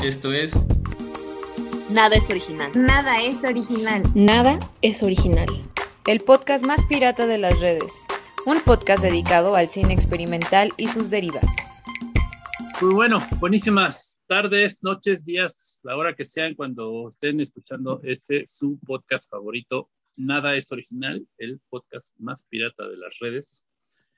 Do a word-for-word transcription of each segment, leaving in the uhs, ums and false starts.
Esto es Nada es original. Nada es original. Nada es original. El podcast más pirata de las redes. Un podcast dedicado al cine experimental y sus derivas. Muy bueno, buenísimas tardes, noches, días, la hora que sean cuando estén escuchando este su podcast favorito. Nada es original, el podcast más pirata de las redes.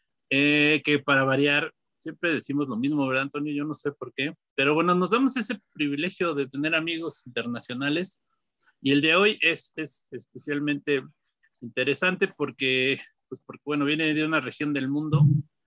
Eh, que para variar, siempre decimos lo mismo, ¿verdad, Antonio? Yo no sé por qué, pero bueno, nos damos ese privilegio de tener amigos internacionales y el de hoy es, es especialmente interesante porque, pues porque, bueno, viene de una región del mundo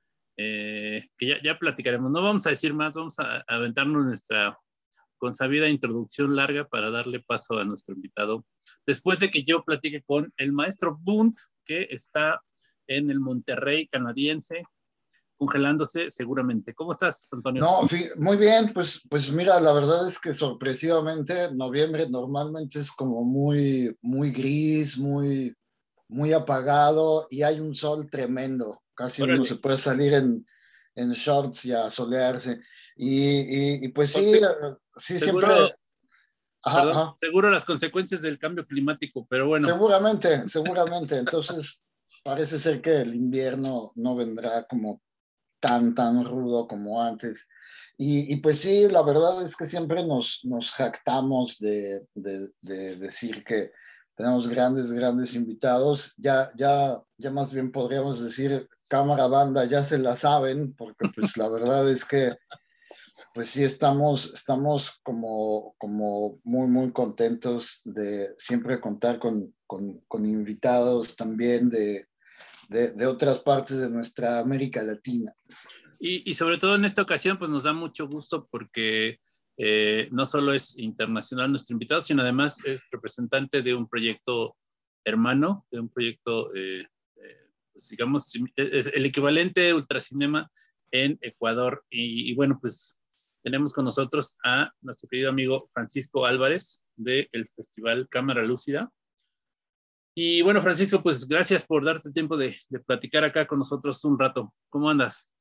eh, que ya, ya platicaremos. No vamos a decir más, vamos a, a aventarnos nuestra consabida introducción larga para darle paso a nuestro invitado. Después de que yo platique con el maestro Bunt, que está en el Monterrey canadiense, congelándose seguramente. ¿Cómo estás, Antonio? No, muy bien, pues, pues mira, la verdad es que sorpresivamente noviembre normalmente es como muy, muy gris, muy, muy apagado y hay un sol tremendo. Casi Órale. uno se puede salir en, en shorts y a solearse. Y, y, y pues sí, Seguro, sí seguro, siempre... Ajá, perdón, ajá. seguro las consecuencias del cambio climático, pero bueno. Seguramente, seguramente. Entonces parece ser que el invierno no vendrá como tan, tan rudo como antes. Y, y pues sí, la verdad es que siempre nos, nos jactamos de, de, de decir que tenemos grandes, grandes invitados. Ya, ya, ya más bien podríamos decir, cámara banda, ya se la saben, porque pues la verdad es que pues sí estamos, estamos como, como muy, muy contentos de siempre contar con, con, con invitados también de, de, de otras partes de nuestra América Latina. Y, y sobre todo en esta ocasión, pues nos da mucho gusto porque eh, no solo es internacional nuestro invitado, sino además es representante de un proyecto hermano, de un proyecto, eh, eh, pues digamos, es el equivalente de Ultracinema en Ecuador. Y, y bueno, pues tenemos con nosotros a nuestro querido amigo Francisco Álvarez del Festival Cámara Lúcida. Y bueno, Francisco, pues gracias por darte el tiempo de, de platicar acá con nosotros un rato. ¿Cómo andas?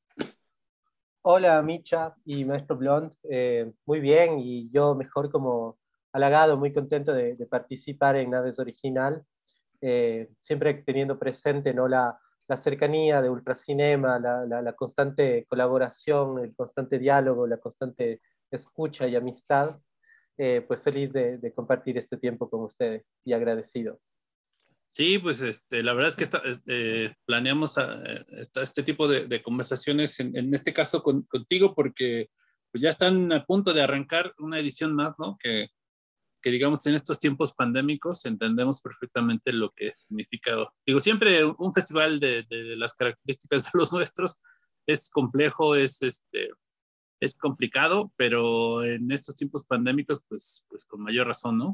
Hola, Micha y Maestro Blond. Eh, muy bien, y yo mejor como halagado, muy contento de, de participar en Nada es Original, eh, siempre teniendo presente, ¿no?, la, la cercanía de Ultracinema, la, la, la constante colaboración, el constante diálogo, la constante escucha y amistad. Eh, pues feliz de, de compartir este tiempo con ustedes y agradecido. Sí, pues este, la verdad es que esta, eh, planeamos a, esta, este tipo de, de conversaciones, en, en este caso con, contigo, porque pues ya están a punto de arrancar una edición más, ¿no? Que, que digamos en estos tiempos pandémicos entendemos perfectamente lo que significa. Digo, siempre un festival de, de las características de los nuestros es complejo, es, este, es complicado, pero en estos tiempos pandémicos, pues, pues con mayor razón, ¿no?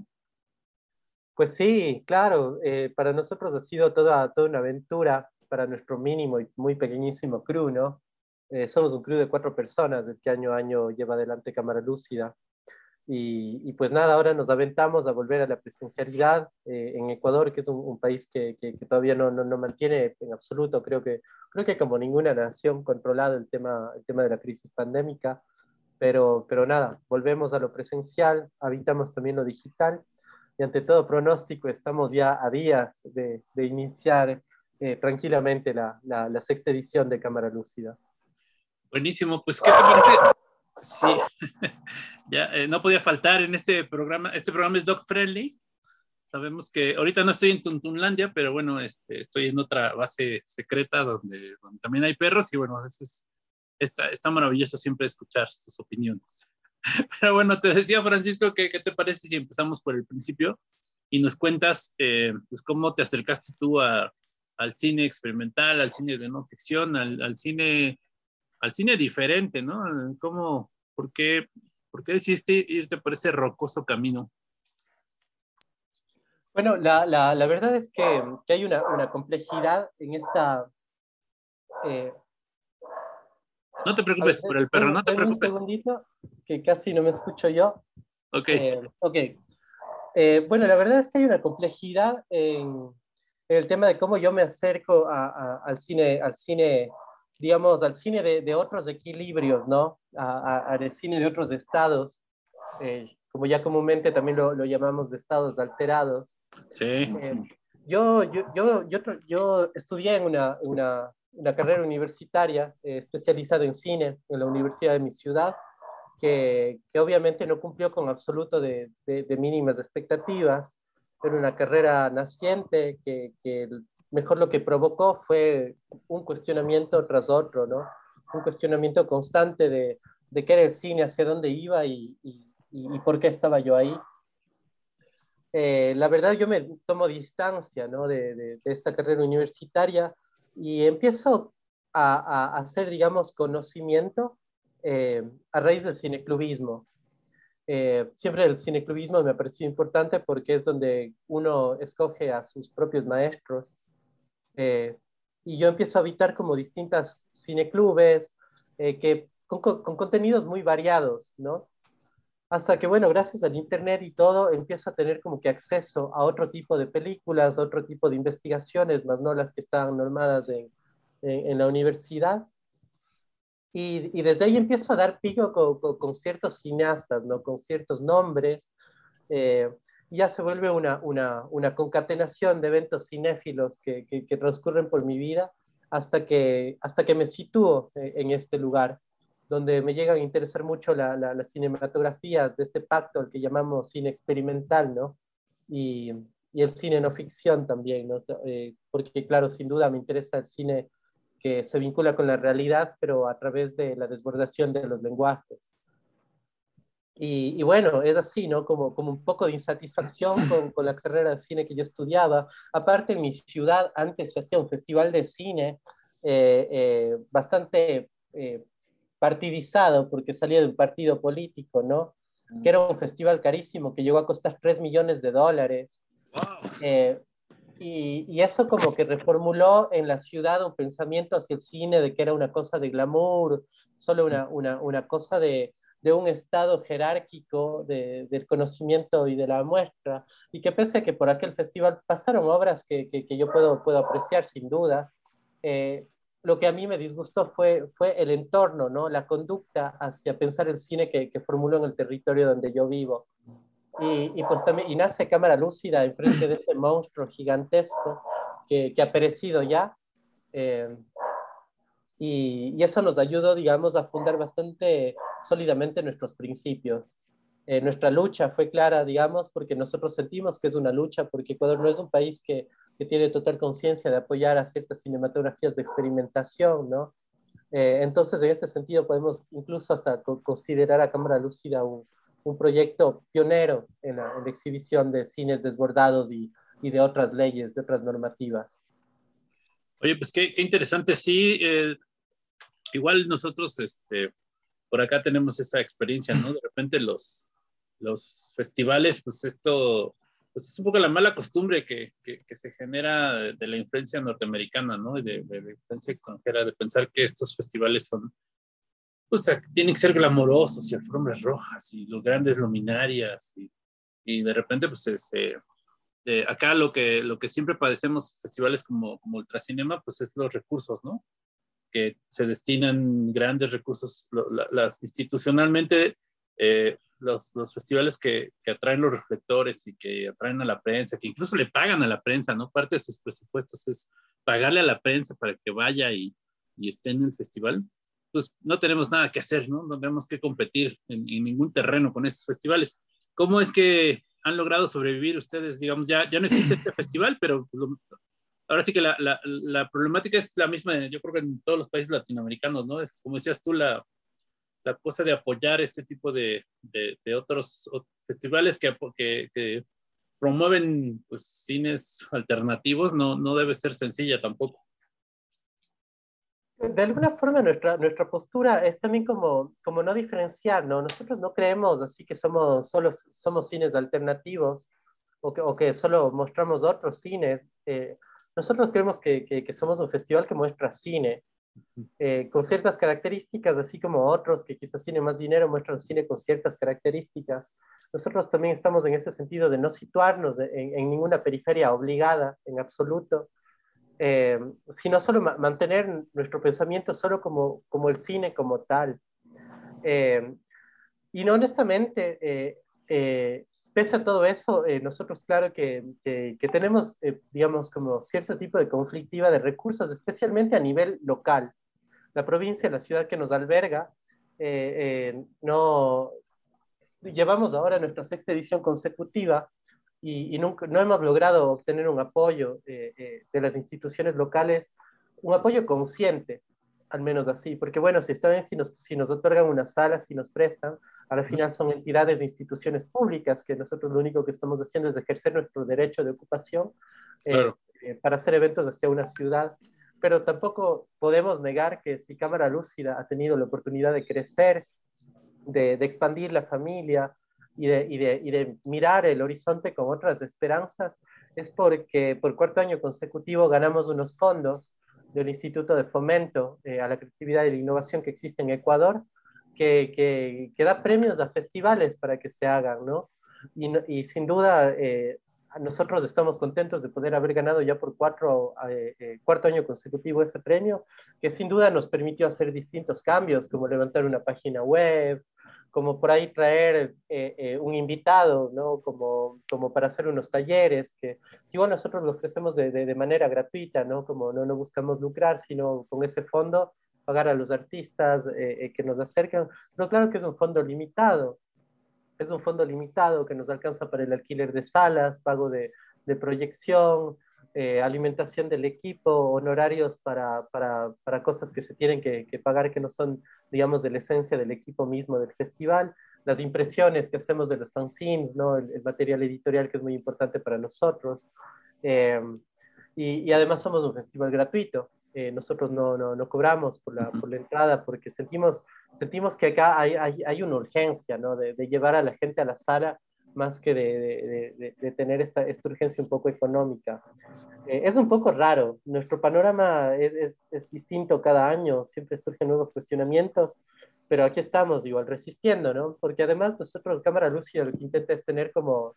Pues sí, claro, eh, para nosotros ha sido toda, toda una aventura, para nuestro mínimo y muy pequeñísimo crew, ¿no? Eh, somos un crew de cuatro personas, el que año a año lleva adelante Cámara Lúcida. Y, y pues nada, ahora nos aventamos a volver a la presencialidad eh, en Ecuador, que es un, un país que, que, que todavía no, no, no mantiene en absoluto, creo que, creo que como ninguna nación, controlado el tema, el tema de la crisis pandémica. Pero, pero nada, volvemos a lo presencial, habitamos también lo digital. Y ante todo pronóstico, estamos ya a días de, de iniciar eh, tranquilamente la, la, la sexta edición de Cámara Lúcida. Buenísimo, pues ¿qué te parece? Sí, ya eh, no podía faltar en este programa. Este programa es dog friendly. Sabemos que ahorita no estoy en Tuntunlandia, pero bueno, este, estoy en otra base secreta donde, donde también hay perros y bueno, eso es, está, está maravilloso siempre escuchar sus opiniones. Pero bueno, te decía, Francisco, que, ¿qué te parece si empezamos por el principio y nos cuentas eh, pues cómo te acercaste tú a, al cine experimental, al cine de no ficción, al, al cine al cine diferente, ¿no? ¿Cómo, por qué, por qué decidiste irte por ese rocoso camino? Bueno, la, la, la verdad es que, que hay una, una complejidad en esta... Eh, no te preocupes ver, por el perro, ven, no te ven un preocupes. segundito, que casi no me escucho yo. Ok. Eh, ok. Eh, bueno, la verdad es que hay una complejidad en, en el tema de cómo yo me acerco a, a, al cine, al cine, digamos, al cine de, de otros equilibrios, ¿no? A, a, al cine de otros estados. eh, como ya comúnmente también lo, lo llamamos de estados alterados. Sí. Eh, yo, yo, yo, yo, yo estudié en una, una, una carrera universitaria eh, especializada en cine en la universidad de mi ciudad, que, que obviamente no cumplió con absoluto de, de, de mínimas expectativas. Era una carrera naciente que, que mejor lo que provocó fue un cuestionamiento tras otro, ¿no? Un cuestionamiento constante de, de qué era el cine, hacia dónde iba y, y, y por qué estaba yo ahí. Eh, la verdad yo me tomo distancia, ¿no? de, de, de esta carrera universitaria y empiezo a, a hacer, digamos, conocimiento eh, a raíz del cineclubismo. Eh, siempre el cineclubismo me ha parecido importante porque es donde uno escoge a sus propios maestros. Eh, y yo empiezo a habitar como distintas cineclubes eh, que, con, con contenidos muy variados, ¿no? Hasta que, bueno, gracias al internet y todo, empiezo a tener como que acceso a otro tipo de películas, a otro tipo de investigaciones, más no las que estaban normadas en, en, en la universidad. Y, y desde ahí empiezo a dar pico con, con, con ciertos cineastas, ¿no? Con ciertos nombres. Eh, ya se vuelve una, una, una concatenación de eventos cinéfilos que, que, que transcurren por mi vida hasta que, hasta que me sitúo en este lugar, donde me llegan a interesar mucho la, la, las cinematografías de este pacto al que llamamos cine experimental, ¿no? Y, y el cine no ficción también, ¿no? Eh, porque, claro, sin duda me interesa el cine que se vincula con la realidad, pero a través de la desbordación de los lenguajes. Y, y bueno, es así, ¿no? Como, como un poco de insatisfacción con, con la carrera de cine que yo estudiaba. Aparte, en mi ciudad antes se hacía un festival de cine eh, eh, bastante eh, partidizado, porque salía de un partido político, ¿no? Que era un festival carísimo, que llegó a costar tres millones de dólares. Wow. Eh, y, y eso como que reformuló en la ciudad un pensamiento hacia el cine de que era una cosa de glamour, solo una, una, una cosa de, de un estado jerárquico de, del conocimiento y de la muestra, y que pese a que por aquel festival pasaron obras que, que, que yo puedo, puedo apreciar sin duda, eh, lo que a mí me disgustó fue, fue el entorno, ¿no? La conducta hacia pensar el cine que, que formuló en el territorio donde yo vivo. Y, y pues también y nace Cámara Lúcida enfrente de ese monstruo gigantesco que, que ha perecido ya. Eh, y, y eso nos ayudó, digamos, a fundar bastante sólidamente nuestros principios. Eh, nuestra lucha fue clara, digamos, porque nosotros sentimos que es una lucha, porque Ecuador no es un país que, que tiene total conciencia de apoyar a ciertas cinematografías de experimentación, ¿no? Eh, entonces, en ese sentido, podemos incluso hasta co considerar a Cámara Lúcida un, un proyecto pionero en la, en la exhibición de cines desbordados y, y de otras leyes, de otras normativas. Oye, pues qué, qué interesante, sí. Eh, igual nosotros, este, por acá tenemos esa experiencia, ¿no? De repente los, los festivales, pues esto, pues es un poco la mala costumbre que, que, que se genera de, de la influencia norteamericana, ¿no? De, de la influencia extranjera, de pensar que estos festivales son, pues tienen que ser glamorosos y alfombras rojas y los grandes luminarias y, y de repente, pues se, se eh, acá lo que, lo que siempre padecemos festivales como, como Ultracinema, pues es los recursos, ¿no? Que se destinan grandes recursos, lo, la, las institucionalmente, eh, los, los festivales que, que atraen los reflectores y que atraen a la prensa, que incluso le pagan a la prensa, ¿no? Parte de sus presupuestos es pagarle a la prensa para que vaya y, y esté en el festival. Pues no tenemos nada que hacer, ¿no? No tenemos que competir en, en ningún terreno con esos festivales. ¿Cómo es que han logrado sobrevivir ustedes? Digamos, ya, ya no existe este festival, pero lo, ahora sí que la, la, la problemática es la misma, yo creo que en todos los países latinoamericanos, ¿no? Es como decías tú, la, la cosa de apoyar este tipo de, de, de otros festivales que, que, que promueven pues, cines alternativos, no, no debe ser sencilla tampoco. De alguna forma nuestra, nuestra postura es también como, como no diferenciar, ¿no? Nosotros no creemos así que somos, solo somos cines alternativos o que, o que solo mostramos otros cines. Eh, nosotros creemos que, que, que somos un festival que muestra cine eh, con ciertas características, así como otros que quizás tienen más dinero muestran cine con ciertas características. Nosotros también estamos en ese sentido de no situarnos en, en ninguna periferia obligada en absoluto, eh, sino solo ma mantener nuestro pensamiento solo como, como el cine como tal. Eh, y honestamente, eh, eh, pese a todo eso, eh, nosotros claro que, que, que tenemos, eh, digamos, como cierto tipo de conflictiva de recursos, especialmente a nivel local. La provincia, la ciudad que nos alberga, eh, eh, no, llevamos ahora nuestra sexta edición consecutiva y, y nunca, no hemos logrado obtener un apoyo eh, eh, de las instituciones locales, un apoyo consciente, al menos así, porque bueno, si está bien, si nos, si nos otorgan unas salas, si nos prestan, al final son entidades e instituciones públicas que nosotros lo único que estamos haciendo es ejercer nuestro derecho de ocupación eh, Claro. eh, para hacer eventos hacia una ciudad, pero tampoco podemos negar que si Cámara Lúcida ha tenido la oportunidad de crecer, de, de expandir la familia y de, y, de, y de mirar el horizonte con otras esperanzas, es porque por cuarto año consecutivo ganamos unos fondos del Instituto de Fomento eh, a la Creatividad y la Innovación que existe en Ecuador, que, que, que da premios a festivales para que se hagan, ¿no? Y, y sin duda, eh, nosotros estamos contentos de poder haber ganado ya por cuatro, eh, eh, cuarto año consecutivo ese premio, que sin duda nos permitió hacer distintos cambios, como levantar una página web, como por ahí traer eh, eh, un invitado, ¿no? Como, como para hacer unos talleres, que, que igual nosotros lo ofrecemos de, de, de manera gratuita, ¿no? Como no, no buscamos lucrar, sino con ese fondo pagar a los artistas eh, eh, que nos acercan, pero claro que es un fondo limitado, es un fondo limitado que nos alcanza para el alquiler de salas, pago de, de proyección, eh, alimentación del equipo, honorarios para, para, para cosas que se tienen que, que pagar que no son, digamos, de la esencia del equipo mismo del festival, las impresiones que hacemos de los fanzines, ¿no? el, el material editorial que es muy importante para nosotros. Eh, y, y además somos un festival gratuito. Eh, nosotros no, no, no cobramos por la, por la entrada porque sentimos, sentimos que acá hay, hay, hay una urgencia, ¿no? de, de llevar a la gente a la sala más que de, de, de, de tener esta, esta urgencia un poco económica. Eh, es un poco raro, nuestro panorama es, es, es distinto cada año, siempre surgen nuevos cuestionamientos, pero aquí estamos igual resistiendo, ¿no? Porque además nosotros, Cámara Lúcida, lo que intenta es tener como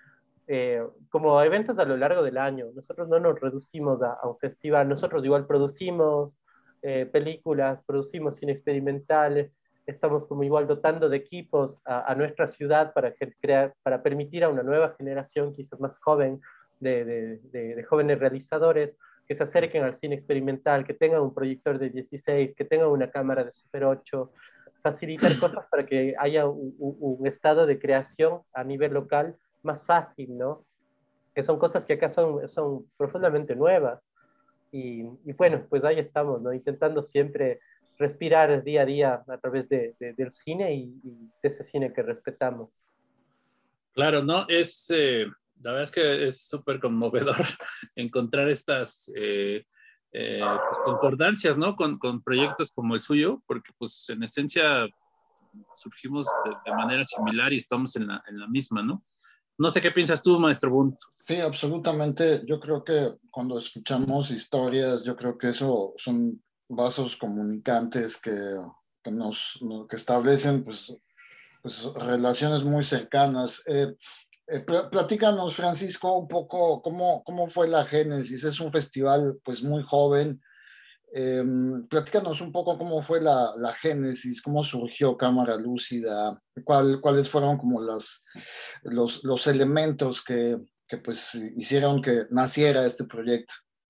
eh, como eventos a lo largo del año. Nosotros no nos reducimos a, a un festival, nosotros igual producimos eh, películas, producimos cine experimental, estamos como igual dotando de equipos a, a nuestra ciudad para, crear, para permitir a una nueva generación, quizás más joven, de, de, de, de jóvenes realizadores, que se acerquen al cine experimental, que tengan un proyector de dieciséis, que tengan una cámara de Super ocho, facilitar cosas para que haya un, un, un estado de creación a nivel local más fácil, ¿no? Que son cosas que acá son, son profundamente nuevas. Y, y bueno, pues ahí estamos, ¿no? Intentando siempre respirar día a día a través de, de, del cine y, y de ese cine que respetamos. Claro, ¿no? Es, eh, la verdad es que es súper conmovedor encontrar estas eh, eh, pues, concordancias, ¿no? Con, con proyectos como el suyo, porque pues en esencia surgimos de, de manera similar y estamos en la, en la misma, ¿no? No sé qué piensas tú, maestro Bunt. Sí, absolutamente. Yo creo que cuando escuchamos historias, yo creo que eso son vasos comunicantes que, que nos que establecen pues, pues relaciones muy cercanas. Eh, eh, pl- platícanos, Francisco, un poco cómo, cómo fue la génesis. Es un festival pues muy joven. Eh, platícanos un poco cómo fue la, la génesis, cómo surgió Cámara Lúcida, cuál, cuáles fueron como las, los, los elementos que, que pues hicieron que naciera este proyecto.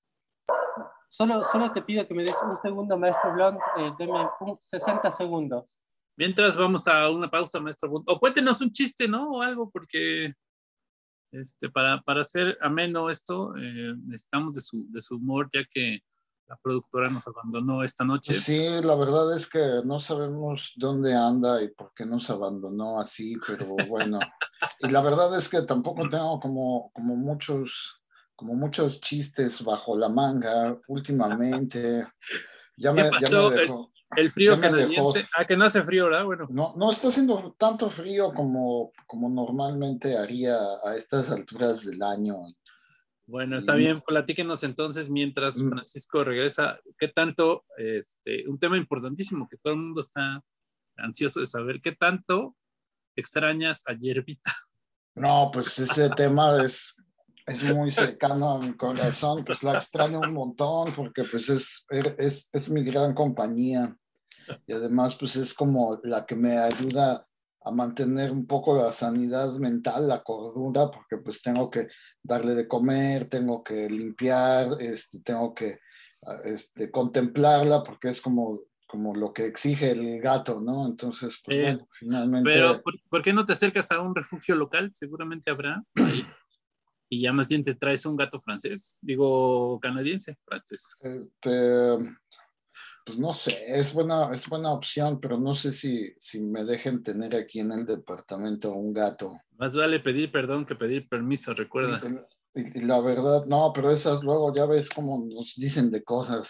Solo, solo te pido que me des un segundo, maestro Blond, eh, deme sesenta segundos. Mientras vamos a una pausa, maestro Bunt. O cuéntenos un chiste, ¿no? O algo, porque este, para, para hacer ameno esto, eh, necesitamos de su, de su humor, ya que la productora nos abandonó esta noche. Sí, la verdad es que no sabemos dónde anda y por qué nos abandonó así, pero bueno. Y la verdad es que tampoco tengo como, como muchos, como muchos chistes bajo la manga últimamente. Ya ¿Qué me, ya me pasó? El, dejó. el frío Ya me dejó. canadiense. Ah, que no hace frío, ¿verdad? Bueno. No, no está haciendo tanto frío como, como normalmente haría a estas alturas del año. Bueno, está bien, platíquenos entonces mientras Francisco regresa, ¿qué tanto, este, un tema importantísimo que todo el mundo está ansioso de saber, qué tanto extrañas a Yerbita? No, pues ese tema es, es muy cercano a mi corazón, pues la extraño un montón porque pues es, es, es mi gran compañía y además pues es como la que me ayuda a mantener un poco la sanidad mental, la cordura, porque pues tengo que darle de comer, tengo que limpiar, este, tengo que este, contemplarla, porque es como, como lo que exige el gato, ¿no? Entonces, pues Eh, bueno, finalmente... pero, ¿por, por qué no te acercas a un refugio local? Seguramente habrá ahí. Y ya más bien te traes un gato francés, digo canadiense, francés. Este, pues no sé, es buena, es buena opción, pero no sé si, si me dejen tener aquí en el departamento un gato. Más vale pedir perdón que pedir permiso, recuerda. Y, y- y la verdad, no, pero esas luego ya ves cómo nos dicen de cosas.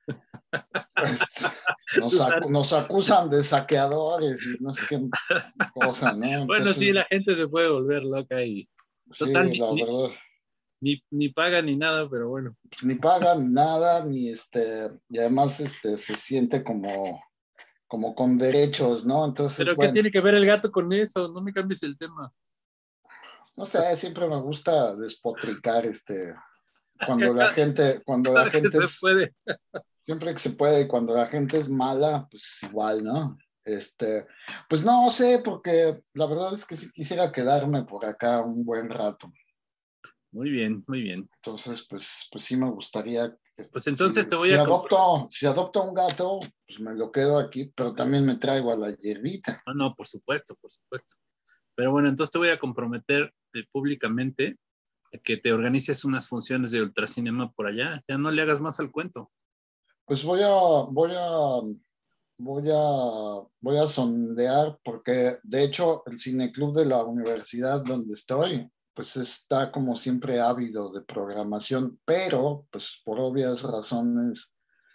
Este, nos, acu- nos acusan de saqueadores y no sé qué cosa, ¿no? Bueno, sí, Entonces, la gente se puede volver loca y total, sí, ni, la ni, verdad. ni, ni paga ni nada, pero bueno. Pues ni pagan nada, ni este, y además este, se siente como, como con derechos, ¿no? Entonces, ¿Pero qué bueno, tiene que ver el gato con eso? No me cambies el tema. no sé, siempre me gusta despotricar, este, cuando la Cada, gente, cuando la cada que gente se es, puede. siempre que se puede, y cuando la gente es mala, pues igual, ¿no? Este, pues no sé, porque la verdad es que sí quisiera quedarme por acá un buen rato. Muy bien, muy bien. Entonces, pues, pues sí me gustaría, eh, Pues si, entonces te voy si a comprar. adopto, si adopto un gato, pues me lo quedo aquí, pero también me traigo a la hierbita. No, no, por supuesto, por supuesto. Pero bueno, entonces te voy a comprometer eh, públicamente a que te organices unas funciones de ultracinema por allá. Ya no le hagas más al cuento. Pues voy a, voy a, voy a, voy a sondear, porque de hecho el cineclub de la universidad donde estoy, pues está como siempre ávido de programación, pero pues por obvias razones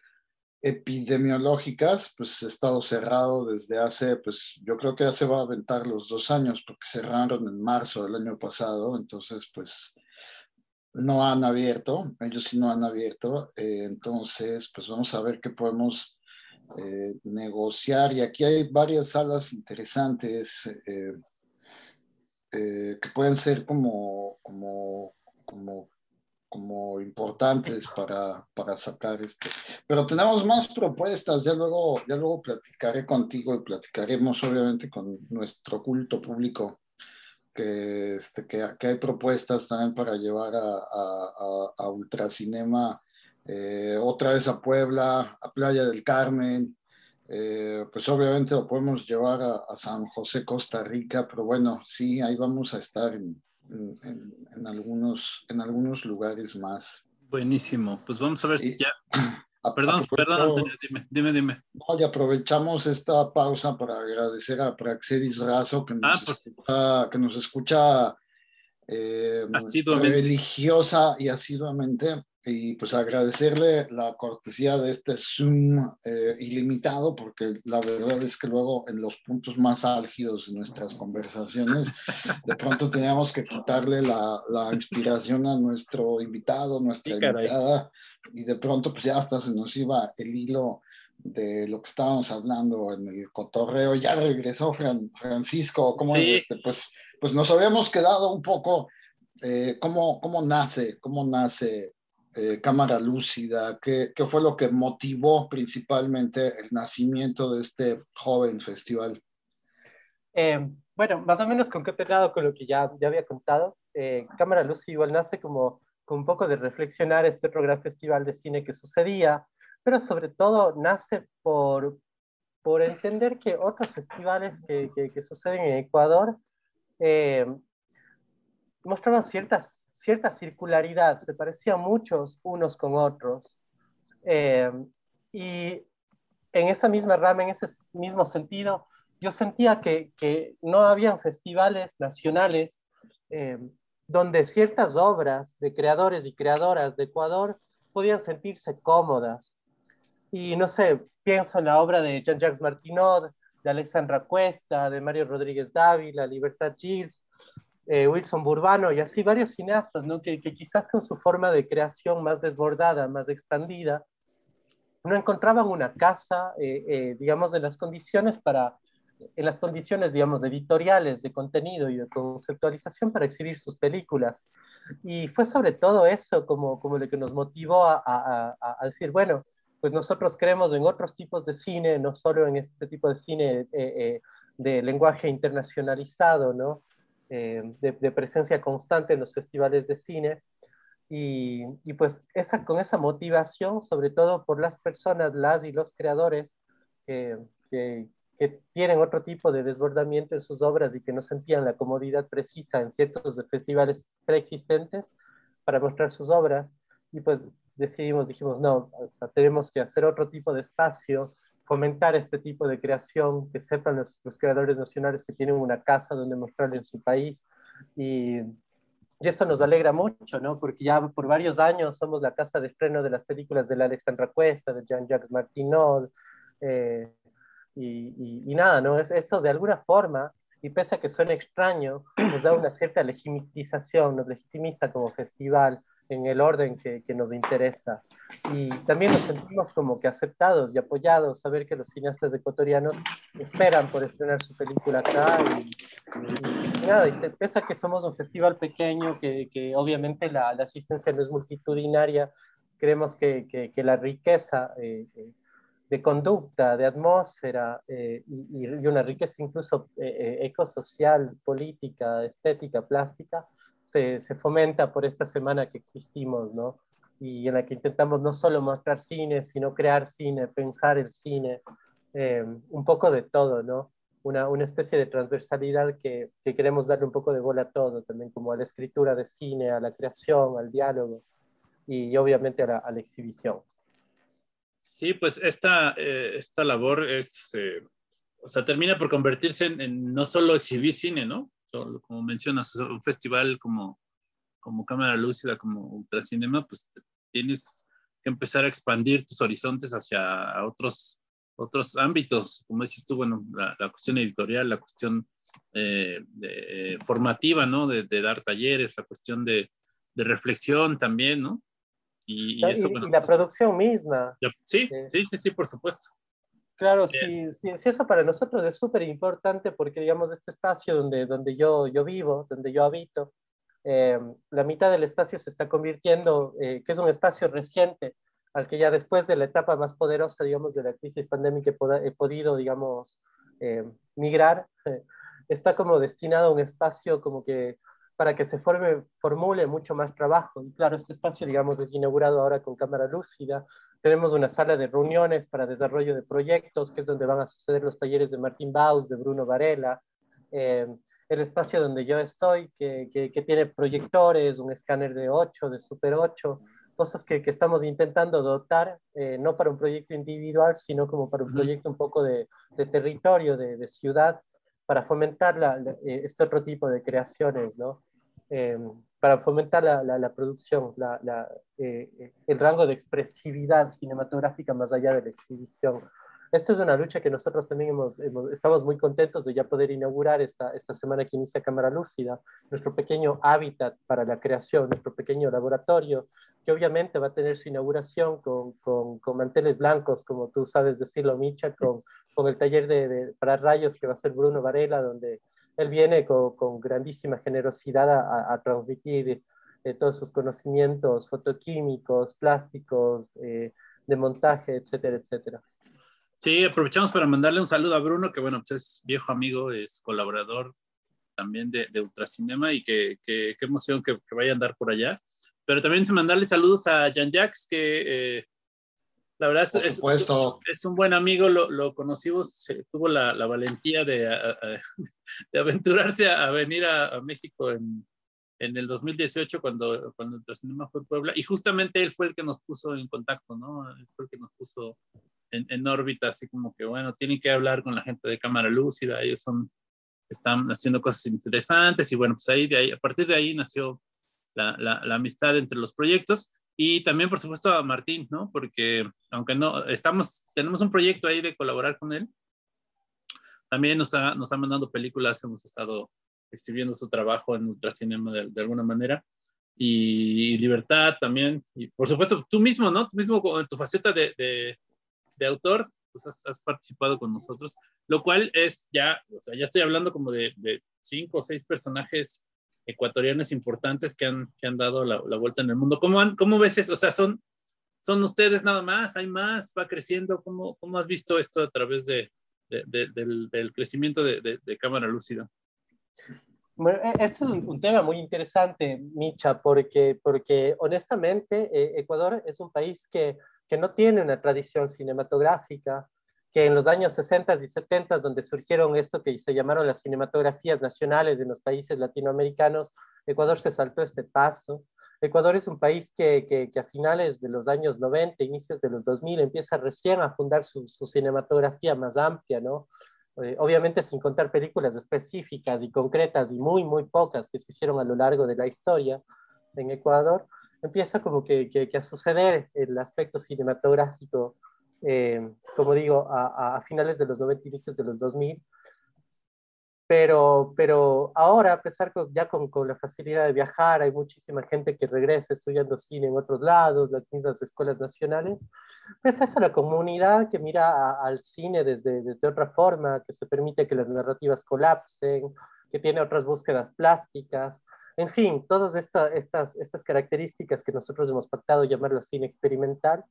epidemiológicas, pues he estado cerrado desde hace, pues yo creo que ya se va a aventar los dos años, porque cerraron en marzo del año pasado, entonces pues no han abierto, ellos sí no han abierto, eh, entonces pues vamos a ver qué podemos eh, negociar, y aquí hay varias salas interesantes eh, eh, que pueden ser como, como, como como importantes para, para sacar este. Pero tenemos más propuestas, ya luego, ya luego platicaré contigo y platicaremos obviamente con nuestro culto público, que, este, que, que hay propuestas también para llevar a, a, a, a Ultracinema, eh, otra vez a Puebla, a Playa del Carmen. Eh, pues obviamente lo podemos llevar a, a San José, Costa Rica, pero bueno, sí, ahí vamos a estar en, en, en, en algunos, en algunos lugares más. Buenísimo. Pues vamos a ver si Y ya. Perdón, perdón, Antonio, aprovecho, dime, dime, dime. no, y aprovechamos esta pausa para agradecer a Praxedis Razo que Ah, nos pues escucha, que nos escucha eh, asiduamente. religiosa y asiduamente, y pues agradecerle la cortesía de este Zoom eh, ilimitado, porque la verdad es que luego en los puntos más álgidos de nuestras conversaciones, de pronto teníamos que quitarle la, la inspiración a nuestro invitado, nuestra Sí, caray. invitada, y de pronto pues ya hasta se nos iba el hilo de lo que estábamos hablando en el cotorreo. Ya regresó Fran, Francisco, ¿cómo es Sí, este? Pues, pues nos habíamos quedado un poco, eh, ¿cómo, cómo nace, cómo nace eh, Cámara Lúcida? ¿Qué, ¿Qué fue lo que motivó principalmente el nacimiento de este joven festival? Eh, bueno, más o menos concatenado con lo que ya, ya había contado, eh, Cámara Luz igual nace como con un poco de reflexionar este otro gran festival de cine que sucedía, pero sobre todo nace por, por entender que otros festivales que, que, que suceden en Ecuador eh, mostraban ciertas, cierta circularidad, se parecían muchos unos con otros. Eh, y en esa misma rama, en ese mismo sentido, yo sentía que, que no habían festivales nacionales eh, donde ciertas obras de creadores y creadoras de Ecuador podían sentirse cómodas. Y no sé, pienso en la obra de Jean-Jacques Martinot, de Alexandra Cuesta, de Mario Rodríguez Dávila, Libertad Gilles, eh, Wilson Burbano y así varios cineastas, ¿no? que, que quizás con su forma de creación más desbordada, más expandida, no encontraban una casa, eh, eh, digamos, en las condiciones para, en las condiciones, digamos, editoriales, de contenido y de conceptualización para exhibir sus películas. Y fue sobre todo eso como, como lo que nos motivó a, a, a, a decir, bueno, pues nosotros creemos en otros tipos de cine, no solo en este tipo de cine, eh, eh, de lenguaje internacionalizado, ¿no? Eh, de, de presencia constante en los festivales de cine. Y, y pues esa, con esa motivación, sobre todo por las personas, las y los creadores que, que, que tienen otro tipo de desbordamiento en sus obras y que no sentían la comodidad precisa en ciertos festivales preexistentes para mostrar sus obras, y pues decidimos, dijimos, no, o sea, tenemos que hacer otro tipo de espacio, fomentar este tipo de creación, que sepan los, los creadores nacionales que tienen una casa donde mostrar en su país, y y eso nos alegra mucho, ¿no? Porque ya por varios años somos la casa de estreno de las películas de la Alexandra Cuesta, de Jean-Jacques Martinot, eh, y, y, y nada, ¿no? Es, eso de alguna forma, y pese a que suene extraño, nos da una cierta legitimización, nos legitimiza como festival en el orden que, que nos interesa. Y también nos sentimos como que aceptados y apoyados, saber que los cineastas ecuatorianos esperan por estrenar su película acá, y, y nada, y se pesa que somos un festival pequeño, que, que obviamente la, la asistencia no es multitudinaria. Creemos que, que, que la riqueza eh, eh, de conducta, de atmósfera, eh, y, y una riqueza incluso eh, ecosocial, política, estética, plástica, se, se fomenta por esta semana que existimos, ¿no? Y en la que intentamos no solo mostrar cine, sino crear cine, pensar el cine, eh, un poco de todo, ¿no? Una, una especie de transversalidad que, que queremos darle un poco de bola a todo, también como a la escritura de cine, a la creación, al diálogo y obviamente a la, a la exhibición. Sí, pues esta, eh, esta labor es, eh, o sea, termina por convertirse en, en no solo exhibir cine, ¿no? Como mencionas, un festival como, como Cámara Lúcida, como Ultracinema, pues tienes que empezar a expandir tus horizontes hacia otros, otros ámbitos, como decís tú, bueno, la, la cuestión editorial, la cuestión eh, de, eh, formativa, ¿no? De, de dar talleres, la cuestión de, de reflexión también, ¿no? Y, y eso, Y, bueno, y la producción misma. ya, sí, Eh, sí, sí, sí, por supuesto. claro, Eh, sí, sí, sí, eso para nosotros es súper importante porque, digamos, este espacio donde, donde yo, yo vivo, donde yo habito, eh, la mitad del espacio se está convirtiendo, eh, que es un espacio reciente, al que ya después de la etapa más poderosa, digamos, de la crisis pandémica he, pod he podido, digamos, eh, migrar, eh, está como destinado a un espacio como que para que se forme, formule mucho más trabajo. Y claro, este espacio, digamos, es inaugurado ahora con Cámara Lúcida. Tenemos una sala de reuniones para desarrollo de proyectos, que es donde van a suceder los talleres de Martín Baus, de Bruno Varela. Eh, el espacio donde yo estoy, que, que, que tiene proyectores, un escáner de ocho, de Super ocho, cosas que, que estamos intentando dotar, eh, no para un proyecto individual, sino como para un proyecto un poco de, de territorio, de, de ciudad, para fomentar la, la, este otro tipo de creaciones, ¿no? Eh, para fomentar la, la, la producción, la, la, eh, el rango de expresividad cinematográfica más allá de la exhibición. Esta es una lucha que nosotros también hemos, hemos, estamos muy contentos de ya poder inaugurar esta, esta semana que inicia Cámara Lúcida, nuestro pequeño hábitat para la creación, nuestro pequeño laboratorio, que obviamente va a tener su inauguración con, con, con manteles blancos, como tú sabes decirlo, Micha, con, con el taller de, de, para rayos que va a ser Bruno Varela, donde él viene con, con grandísima generosidad a, a transmitir eh, todos sus conocimientos fotoquímicos, plásticos, eh, de montaje, etcétera, etcétera. Sí, aprovechamos para mandarle un saludo a Bruno, que bueno, pues es viejo amigo, es colaborador también de, de Ultracinema, y que, que, que emoción que, que vaya a andar por allá. Pero también mandarle saludos a Jean-Jacques, que eh, la verdad es, es, es un buen amigo, lo, lo conocimos, tuvo la, la valentía de, a, a, de aventurarse a, a venir a, a México en, en el dos mil dieciocho, cuando, cuando Ultracinema fue en Puebla, y justamente él fue el que nos puso en contacto, ¿no? Él fue el que nos puso en, en órbita, así como que, bueno, tienen que hablar con la gente de Cámara Lúcida, ellos son, están haciendo cosas interesantes, y bueno, pues ahí, de ahí a partir de ahí nació la, la, la amistad entre los proyectos. Y también, por supuesto, a Martín, ¿no? Porque aunque no, estamos, tenemos un proyecto ahí de colaborar con él, también nos ha, nos ha mandado películas, hemos estado exhibiendo su trabajo en Ultracinema de, de alguna manera, y, y Libertad también, y por supuesto tú mismo, ¿no? Tú mismo en tu faceta de, de, de autor, pues has, has, participado con nosotros, lo cual es ya, o sea, ya estoy hablando como de, de cinco o seis personajes ecuatorianos importantes que han, que han dado la, la vuelta en el mundo. ¿Cómo, han, cómo ves eso? O sea, ¿son, ¿son ustedes nada más? ¿Hay más? ¿Va creciendo? ¿Cómo, cómo has visto esto a través de, de, de, del, del crecimiento de, de, de Cámara Lúcida? Bueno, este es un, un tema muy interesante, Micha, porque, porque honestamente eh, Ecuador es un país que, que no tiene una tradición cinematográfica, que en los años sesenta y setenta, donde surgieron esto que se llamaron las cinematografías nacionales en los países latinoamericanos, Ecuador se saltó este paso. Ecuador es un país que, que, que a finales de los años noventa, inicios de los dos mil, empieza recién a fundar su, su cinematografía más amplia, ¿no? Eh, obviamente sin contar películas específicas y concretas y muy, muy pocas que se hicieron a lo largo de la historia en Ecuador, empieza como que, que, que a suceder el aspecto cinematográfico, eh, como digo, a, a finales de los noventa, inicios de los dos mil. Pero, pero ahora, a pesar que ya con, con la facilidad de viajar, hay muchísima gente que regresa estudiando cine en otros lados, las mismas escuelas nacionales, pues es la comunidad que mira a, al cine desde, desde otra forma, que se permite que las narrativas colapsen, que tiene otras búsquedas plásticas, en fin, todas esta, estas, estas características que nosotros hemos pactado llamarlo cine experimental,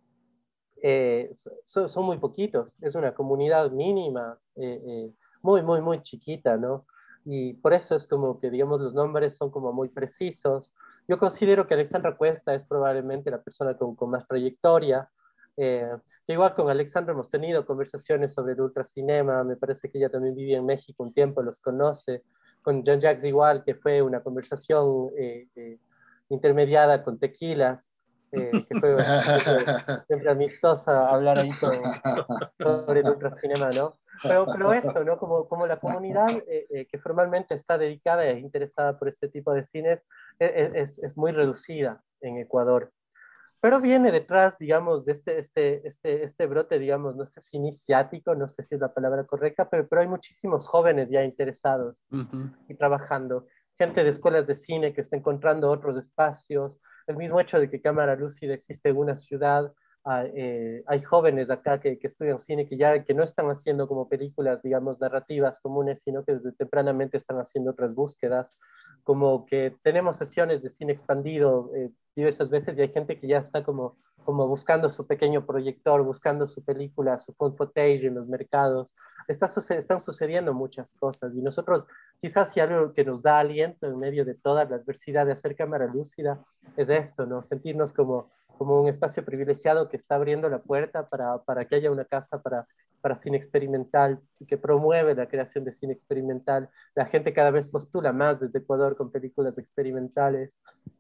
eh, son, son muy poquitos, es una comunidad mínima, eh, eh, muy, muy, muy chiquita, ¿no? Y por eso es como que, digamos, los nombres son como muy precisos. Yo considero que Alexandra Cuesta es probablemente la persona con, con más trayectoria. Eh, que igual con Alexandra hemos tenido conversaciones sobre el ultracinema, me parece que ella también vivía en México un tiempo, los conoce. Con Jean-Jacques igual, que fue una conversación eh, eh, intermediada con Tequilas, eh, que fue siempre, siempre amistosa hablar ahí con, sobre el ultracinema, ¿no? Pero, pero eso, ¿no? Como, como la comunidad eh, eh, que formalmente está dedicada e interesada por este tipo de cines es, es, es muy reducida en Ecuador. Pero viene detrás, digamos, de este, este, este, este brote, digamos, no sé si iniciático, no sé si es la palabra correcta, pero, pero hay muchísimos jóvenes ya interesados Uh-huh. y trabajando. Gente de escuelas de cine que está encontrando otros espacios. El mismo hecho de que Cámara Lúcida existe en una ciudad. Hay, eh, hay jóvenes acá que, que estudian cine que ya que no están haciendo como películas, digamos, narrativas comunes, sino que desde tempranamente están haciendo otras búsquedas. Como que tenemos sesiones de cine expandido eh, diversas veces y hay gente que ya está como, como buscando su pequeño proyector, buscando su película, su found footage en los mercados. Está, están sucediendo muchas cosas y nosotros quizás si algo que nos da aliento en medio de toda la adversidad de hacer Cámara Lúcida es esto, ¿no? Sentirnos como, como un espacio privilegiado que está abriendo la puerta para, para que haya una casa para, para cine experimental y que promueve la creación de cine experimental. La gente cada vez postula más desde Ecuador con películas experimentales.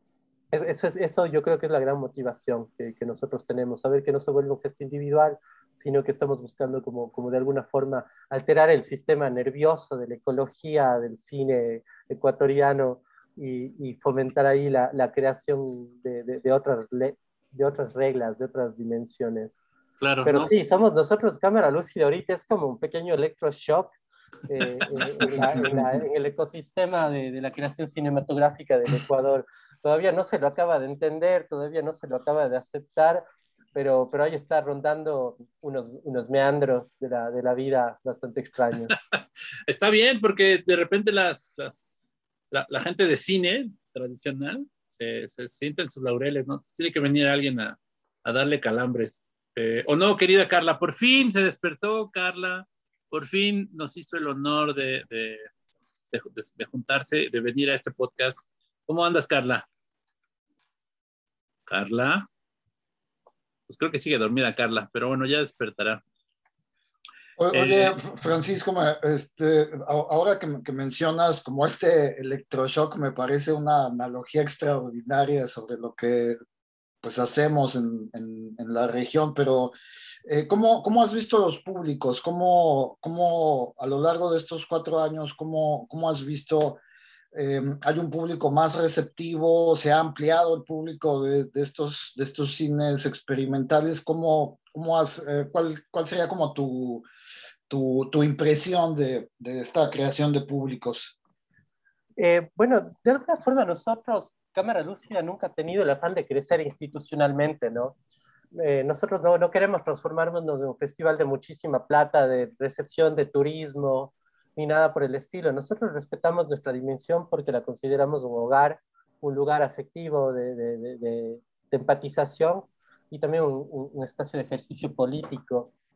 Eso, es, eso yo creo que es la gran motivación que, que nosotros tenemos, saber que no se vuelve un gesto individual, sino que estamos buscando como, como de alguna forma alterar el sistema nervioso de la ecología del cine ecuatoriano y, y fomentar ahí la, la creación de, de, de, otras le, de otras reglas, de otras dimensiones. Claro, Pero ¿no? sí, somos nosotros, Cámara Lúcida ahorita es como un pequeño electroshock eh, en, la, en, la, en el ecosistema de, de la creación cinematográfica del Ecuador. Todavía no se lo acaba de entender, todavía no se lo acaba de aceptar, pero, pero ahí está rondando unos, unos meandros de la, de la vida bastante extraños. Está bien, porque de repente las, las, la, la gente de cine tradicional se, se siente en sus laureles, ¿no? Entonces tiene que venir alguien a, a darle calambres. Eh, ¿O no, querida Carla? Por fin se despertó, Carla. Por fin nos hizo el honor de, de, de, de juntarse, de venir a este podcast. ¿Cómo andas, Carla? Carla. Pues creo que sigue dormida Carla, pero bueno, ya despertará. Oye, Eh, Francisco, este, ahora que, que mencionas como este electroshock, me parece una analogía extraordinaria sobre lo que pues hacemos en, en, en la región, pero eh, ¿cómo, ¿cómo has visto los públicos? ¿Cómo, cómo a lo largo de estos cuatro años, cómo, cómo has visto, eh, hay un público más receptivo, se ha ampliado el público de, de, estos, de estos cines experimentales? ¿Cómo, cómo has, eh, cuál, ¿Cuál sería como tu, tu, tu impresión de, de esta creación de públicos? Eh, bueno, de alguna forma nosotros, Cámara Lúcida, nunca ha tenido el afán de crecer institucionalmente, ¿no? Eh, nosotros no, no queremos transformarnos en un festival de muchísima plata, de recepción, de turismo, ni nada por el estilo. Nosotros respetamos nuestra dimensión porque la consideramos un hogar, un lugar afectivo de, de, de, de, de empatización y también un, un, un espacio de ejercicio político.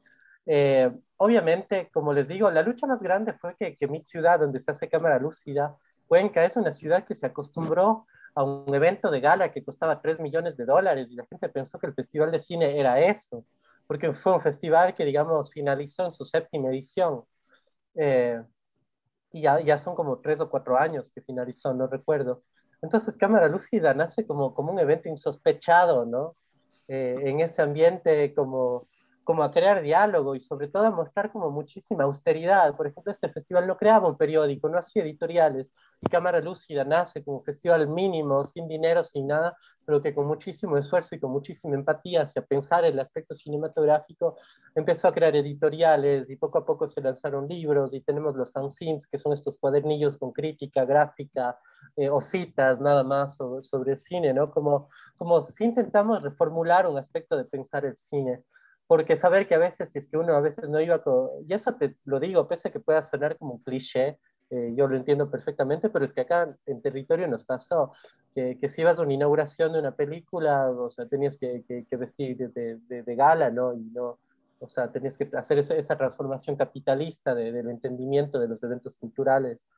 Eh, obviamente, como les digo, la lucha más grande fue que, que mi ciudad, donde se hace Cámara Lúcida, Cuenca, es una ciudad que se acostumbró a un evento de gala que costaba tres millones de dólares y la gente pensó que el Festival de Cine era eso, porque fue un festival que, digamos, finalizó en su séptima edición. Eh, y ya, ya son como tres o cuatro años que finalizó, no recuerdo. Entonces, Cámara Lúcida nace como, como un evento insospechado, ¿no? Eh, en ese ambiente como, como a crear diálogo y sobre todo a mostrar como muchísima austeridad. Por ejemplo, este festival no creaba un periódico, no hacía editoriales, y Cámara Lúcida nace como un festival mínimo, sin dinero, sin nada, pero que con muchísimo esfuerzo y con muchísima empatía hacia pensar el aspecto cinematográfico, empezó a crear editoriales y poco a poco se lanzaron libros y tenemos los fanzines, que son estos cuadernillos con crítica gráfica eh, o citas nada más sobre, sobre el cine, ¿no? Como, como si intentamos reformular un aspecto de pensar el cine. Porque saber que a veces, si es que uno a veces no iba con... Y eso te lo digo, pese a que pueda sonar como un cliché, eh, yo lo entiendo perfectamente, pero es que acá en territorio nos pasó que, que si ibas a una inauguración de una película, o sea, tenías que, que, que vestir de, de, de, gala, ¿no? Y no, o sea, tenías que hacer esa, esa transformación capitalista de, del entendimiento de los eventos culturales.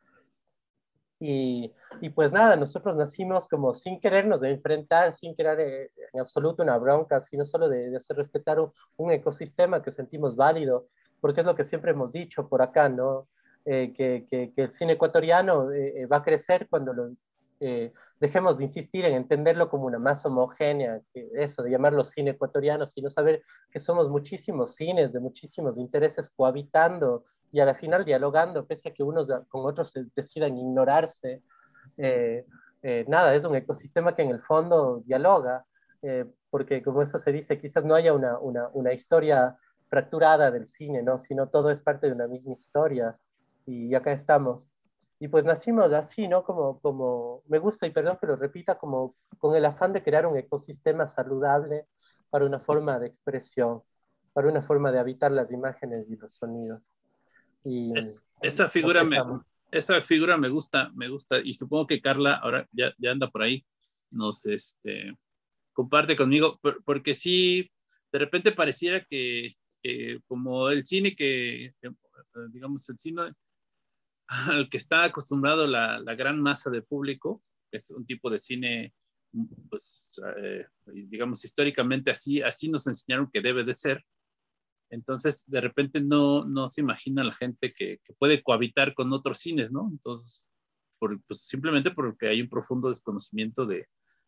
Y, y, pues nada, nosotros nacimos como sin querernos de enfrentar, sin querer eh, en absoluto una bronca, sino solo de, de hacer respetar un, un, ecosistema que sentimos válido, porque es lo que siempre hemos dicho por acá, ¿no? Eh, que, que, que, el cine ecuatoriano eh, va a crecer cuando lo, eh, dejemos de insistir en entenderlo como una masa homogénea, que eso de llamarlo cine ecuatoriano, sino saber que somos muchísimos cines de muchísimos intereses cohabitando y a la final dialogando, pese a que unos con otros decidan ignorarse. Eh, eh, nada, es un ecosistema que en el fondo dialoga, eh, porque como eso se dice, quizás no haya una, una, una historia fracturada del cine, ¿no? Sino todo es parte de una misma historia. Y acá estamos. Y pues nacimos así, ¿no? Como, como, me gusta, y perdón que lo repita, como con el afán de crear un ecosistema saludable para una forma de expresión, para una forma de habitar las imágenes y los sonidos. Y es, esa, figura me, esa figura me gusta, me gusta, y supongo que Carla ahora ya, ya anda por ahí, nos este, comparte conmigo, porque sí, de repente pareciera que, que como el cine que, que, digamos, el cine al que está acostumbrado la, la gran masa de público, que es un tipo de cine, pues, eh, digamos, históricamente así, así nos enseñaron que debe de ser. Entonces, de repente no, no se imagina la gente que, que puede cohabitar con otros cines, ¿no? Entonces, por, pues simplemente porque hay un profundo desconocimiento de,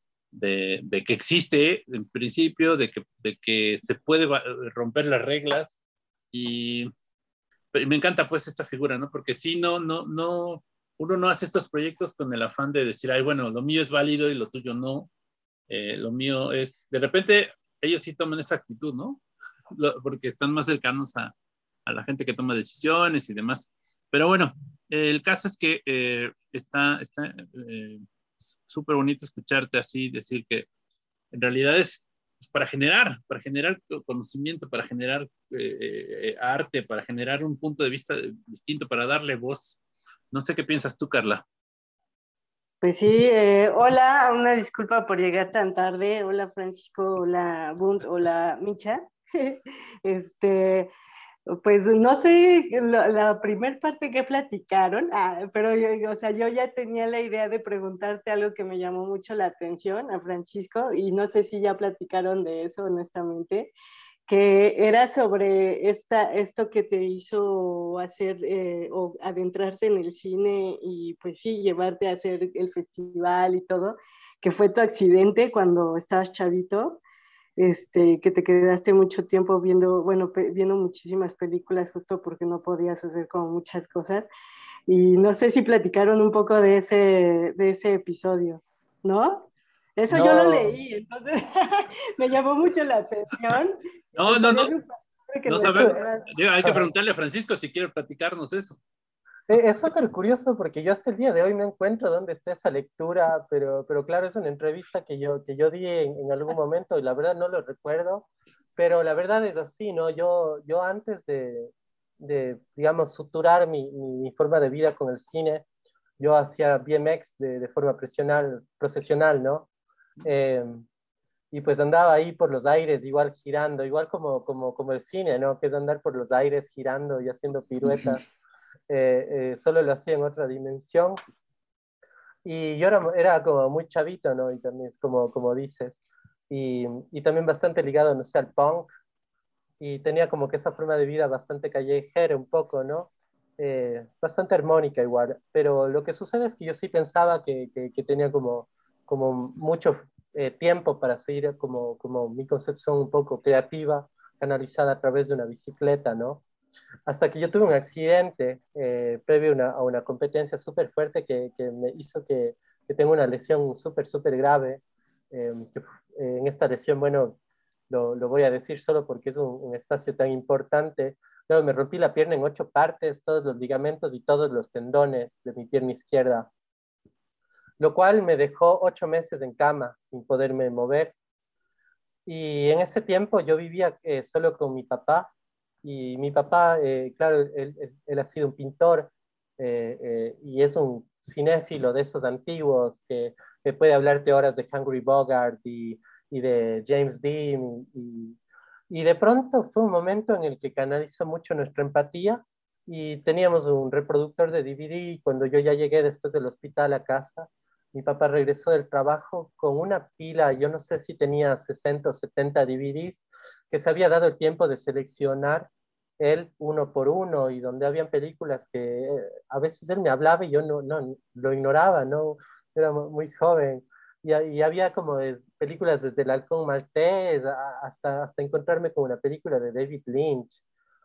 de, de que existe en principio, de que, de que se puede romper las reglas y me encanta pues esta figura, ¿no? Porque sí, no, no, no, uno no hace estos proyectos con el afán de decir, ay, bueno, lo mío es válido y lo tuyo no, eh, lo mío es, de repente ellos sí toman esa actitud, ¿no? Porque están más cercanos a, a la gente que toma decisiones y demás. Pero bueno, eh, el caso es que eh, está está eh, súper bonito escucharte así, decir que en realidad es para generar, para generar conocimiento, para generar eh, arte, para generar un punto de vista distinto, para darle voz. No sé qué piensas tú, Carla. Pues sí, eh, hola, una disculpa por llegar tan tarde. Hola Francisco, hola Bunt, hola Micha. este, pues no sé la, la primer parte que platicaron, ah, pero yo, o sea, yo ya tenía la idea de preguntarte algo que me llamó mucho la atención a Francisco y no sé si ya platicaron de eso honestamente, que era sobre esta, esto que te hizo hacer eh, o adentrarte en el cine y pues sí, llevarte a hacer el festival y todo, que fue tu accidente cuando estabas chavito, este, que te quedaste mucho tiempo viendo, bueno, viendo muchísimas películas justo porque no podías hacer como muchas cosas. Y no sé si platicaron un poco de ese, de ese episodio, ¿no? Eso no. Yo lo leí, entonces me llamó mucho la atención. No, no, no. No sabemos. Hay que preguntarle a Francisco si quiere platicarnos eso. Es súper curioso porque yo hasta el día de hoy no encuentro dónde está esa lectura, pero, pero claro, es una entrevista que yo, que yo di en, en algún momento y la verdad no lo recuerdo, pero la verdad es así, ¿no? Yo, yo antes de, de, digamos, suturar mi, mi, mi forma de vida con el cine, yo hacía B M X de, de forma profesional, profesional, ¿no? Eh, y pues andaba ahí por los aires, igual girando, igual como, como, como el cine, ¿no? Que es andar por los aires girando y haciendo piruetas. Eh, eh, solo lo hacía en otra dimensión. Y yo era, era como muy chavito, ¿no? Y también es como, como dices. Y, y también bastante ligado, no sé, al punk. Y tenía como que esa forma de vida bastante callejera un poco, ¿no? Eh, bastante armónica igual. Pero lo que sucede es que yo sí pensaba que, que, que tenía como, como mucho eh, tiempo para seguir como, como mi concepción un poco creativa, canalizada a través de una bicicleta, ¿no? Hasta que yo tuve un accidente eh, previo a una, a una competencia súper fuerte que, que me hizo que, que tenga una lesión súper, súper grave. Eh, que, eh, en esta lesión, bueno, lo, lo, voy a decir solo porque es un, un espacio tan importante. Claro, me rompí la pierna en ocho partes, todos los ligamentos y todos los tendones de mi pierna izquierda, lo cual me dejó ocho meses en cama sin poderme mover. Y en ese tiempo yo vivía eh, solo con mi papá. Y mi papá, eh, claro, él, él, él, ha sido un pintor eh, eh, y es un cinéfilo de esos antiguos que, que puede hablarte horas de Humphrey Bogart y, y de James Dean. Y, y de pronto fue un momento en el que canalizó mucho nuestra empatía y teníamos un reproductor de D V D. Cuando yo ya llegué después del hospital a casa, mi papá regresó del trabajo con una pila, yo no sé si tenía sesenta o setenta D V Ds, que se había dado el tiempo de seleccionar él uno por uno y donde habían películas que eh, a veces él me hablaba y yo no, no lo ignoraba, no era muy joven. Y, y había como de, películas desde El Halcón Maltés hasta, hasta encontrarme con una película de David Lynch.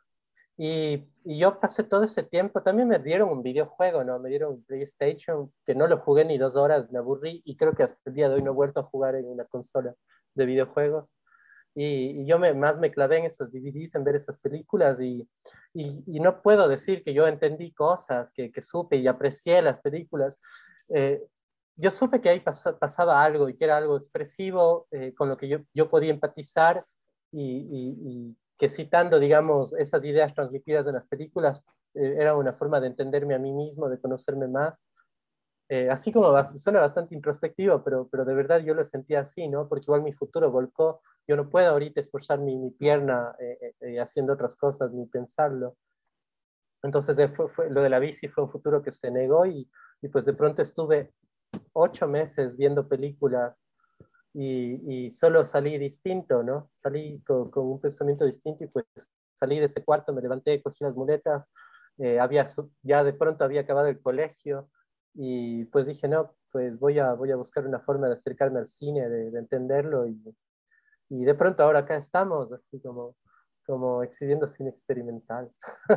Y, y, yo pasé todo ese tiempo, también me dieron un videojuego, ¿no? Me dieron un PlayStation, que no lo jugué ni dos horas, me aburrí y creo que hasta el día de hoy no he vuelto a jugar en una consola de videojuegos. Y, y yo me, más me clavé en esos D V Ds, en ver esas películas y, y, y no puedo decir que yo entendí cosas, que, que supe y aprecié las películas. Eh, yo supe que ahí pas, pasaba algo y que era algo expresivo, eh, con lo que yo, yo podía empatizar y, y, y que citando, digamos, esas ideas transmitidas en las películas, eh, era una forma de entenderme a mí mismo, de conocerme más. Eh, así como bast suena bastante introspectivo, pero, pero de verdad yo lo sentía así, ¿no? Porque igual mi futuro volcó, yo no puedo ahorita esforzar mi, mi pierna eh, eh, haciendo otras cosas ni pensarlo. Entonces eh, fue, fue, lo de la bici fue un futuro que se negó y, y pues de pronto estuve ocho meses viendo películas y, y solo salí distinto, ¿no? Salí con, con, un pensamiento distinto y pues salí de ese cuarto, me levanté, cogí las muletas, eh, había, ya de pronto había acabado el colegio y pues dije, no, pues voy a, voy a buscar una forma de acercarme al cine, de, de entenderlo y, y de pronto ahora acá estamos, así como, como exhibiendo cine experimental.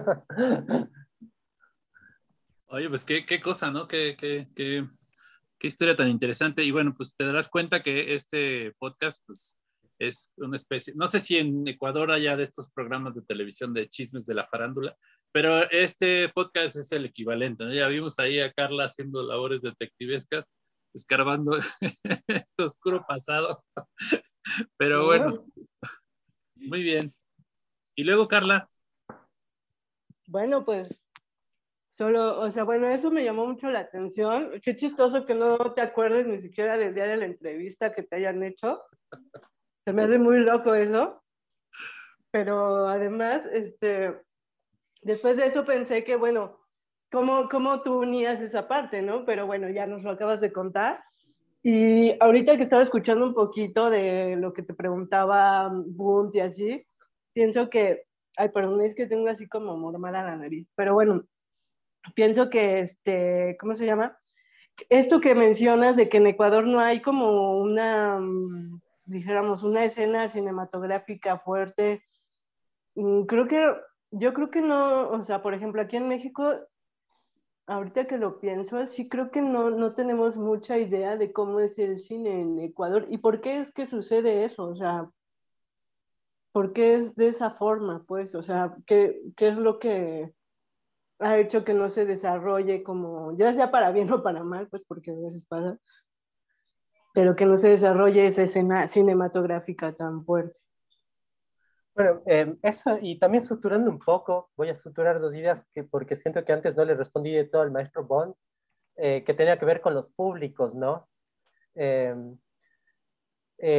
Oye, pues qué, qué cosa, ¿no? Qué, qué, qué, qué historia tan interesante. Y bueno, pues te darás cuenta que este podcast, pues, es una especie, no sé si en Ecuador haya de estos programas de televisión de chismes de la farándula, pero este podcast es el equivalente, ¿no? Ya vimos ahí a Carla haciendo labores detectivescas, escarbando este oscuro pasado. Pero bueno, muy bien. Y luego, Carla. Bueno, pues solo, o sea, bueno, eso me llamó mucho la atención. Qué chistoso que no te acuerdes ni siquiera del día de la entrevista que te hayan hecho. Se me hace muy loco eso. Pero además, este, después de eso pensé que, bueno, ¿cómo, cómo tú unías esa parte, no? Pero bueno, ya nos lo acabas de contar. Y ahorita que estaba escuchando un poquito de lo que te preguntaba Bunt y así, pienso que, ay, perdón, es que tengo así como mormada la nariz, pero bueno, pienso que, este, ¿cómo se llama? Esto que mencionas de que en Ecuador no hay como una, dijéramos, una escena cinematográfica fuerte, creo que, yo creo que no, o sea, por ejemplo, aquí en México, ahorita que lo pienso, sí creo que no, no tenemos mucha idea de cómo es el cine en Ecuador y por qué es que sucede eso, o sea, por qué es de esa forma, pues, o sea, qué, qué es lo que ha hecho que no se desarrolle como, ya sea para bien o para mal, pues porque a veces pasa, pero que no se desarrolle esa escena cinematográfica tan fuerte. Bueno, eh, eso y también suturando un poco, voy a suturar dos ideas que, porque siento que antes no le respondí de todo al maestro Bond, eh, que tenía que ver con los públicos, ¿no? Eh, eh,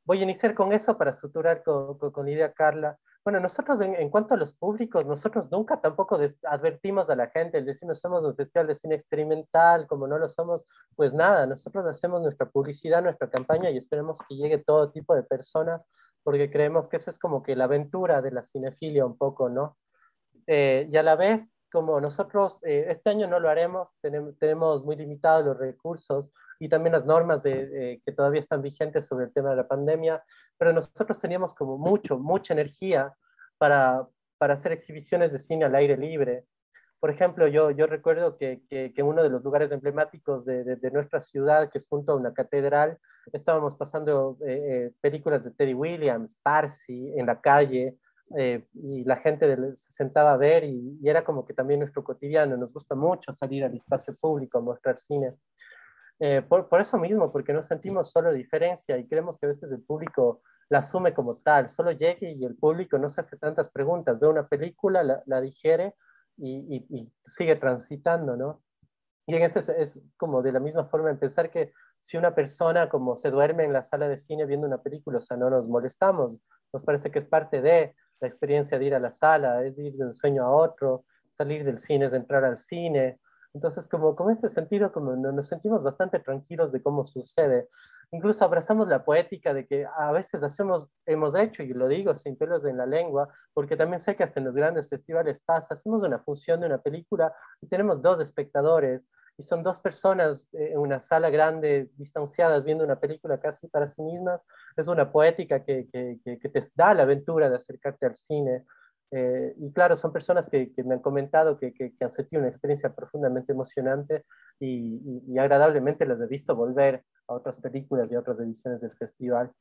voy a iniciar con eso para suturar con, con, con la idea, Carla. Bueno, nosotros en, en cuanto a los públicos, nosotros nunca tampoco des, advertimos a la gente, el decir no somos un festival de cine experimental, como no lo somos, pues nada, nosotros hacemos nuestra publicidad, nuestra campaña y esperemos que llegue todo tipo de personas, porque creemos que eso es como que la aventura de la cinefilia un poco, ¿no? Eh, y a la vez, como nosotros eh, este año no lo haremos, tenemos, tenemos muy limitados los recursos y también las normas de, eh, que todavía están vigentes sobre el tema de la pandemia, pero nosotros teníamos como mucho, mucha energía para, para hacer exhibiciones de cine al aire libre. Por ejemplo, yo, yo recuerdo que, que, que uno de los lugares emblemáticos de, de, de nuestra ciudad, que es junto a una catedral, estábamos pasando eh, eh, películas de Terry Williams, Parsi, en la calle, eh, y la gente de, se sentaba a ver y, y era como que también nuestro cotidiano. Nos gusta mucho salir al espacio público a mostrar cine. Eh, por, por eso mismo, porque no sentimos solo diferencia y creemos que a veces el público la asume como tal, solo llegue y el público no se hace tantas preguntas, ve una película, la, la digiere y, y, y sigue transitando, ¿no? Y en ese es, es como de la misma forma en pensar que si una persona como se duerme en la sala de cine viendo una película, o sea, no nos molestamos, nos parece que es parte de la experiencia de ir a la sala, es ir de un sueño a otro, salir del cine es entrar al cine. Entonces, como con ese sentido, como nos sentimos bastante tranquilos de cómo sucede. Incluso abrazamos la poética de que a veces hacemos, hemos hecho, y lo digo sin pelos en la lengua, porque también sé que hasta en los grandes festivales pasa, hacemos una función de una película y tenemos dos espectadores, y son dos personas en una sala grande, distanciadas, viendo una película casi para sí mismas. Es una poética que, que, que, que te da la aventura de acercarte al cine. Eh, y claro, son personas que, que me han comentado que, que, que han sentido una experiencia profundamente emocionante y, y, y agradablemente les he visto volver a otras películas y a otras ediciones del festival.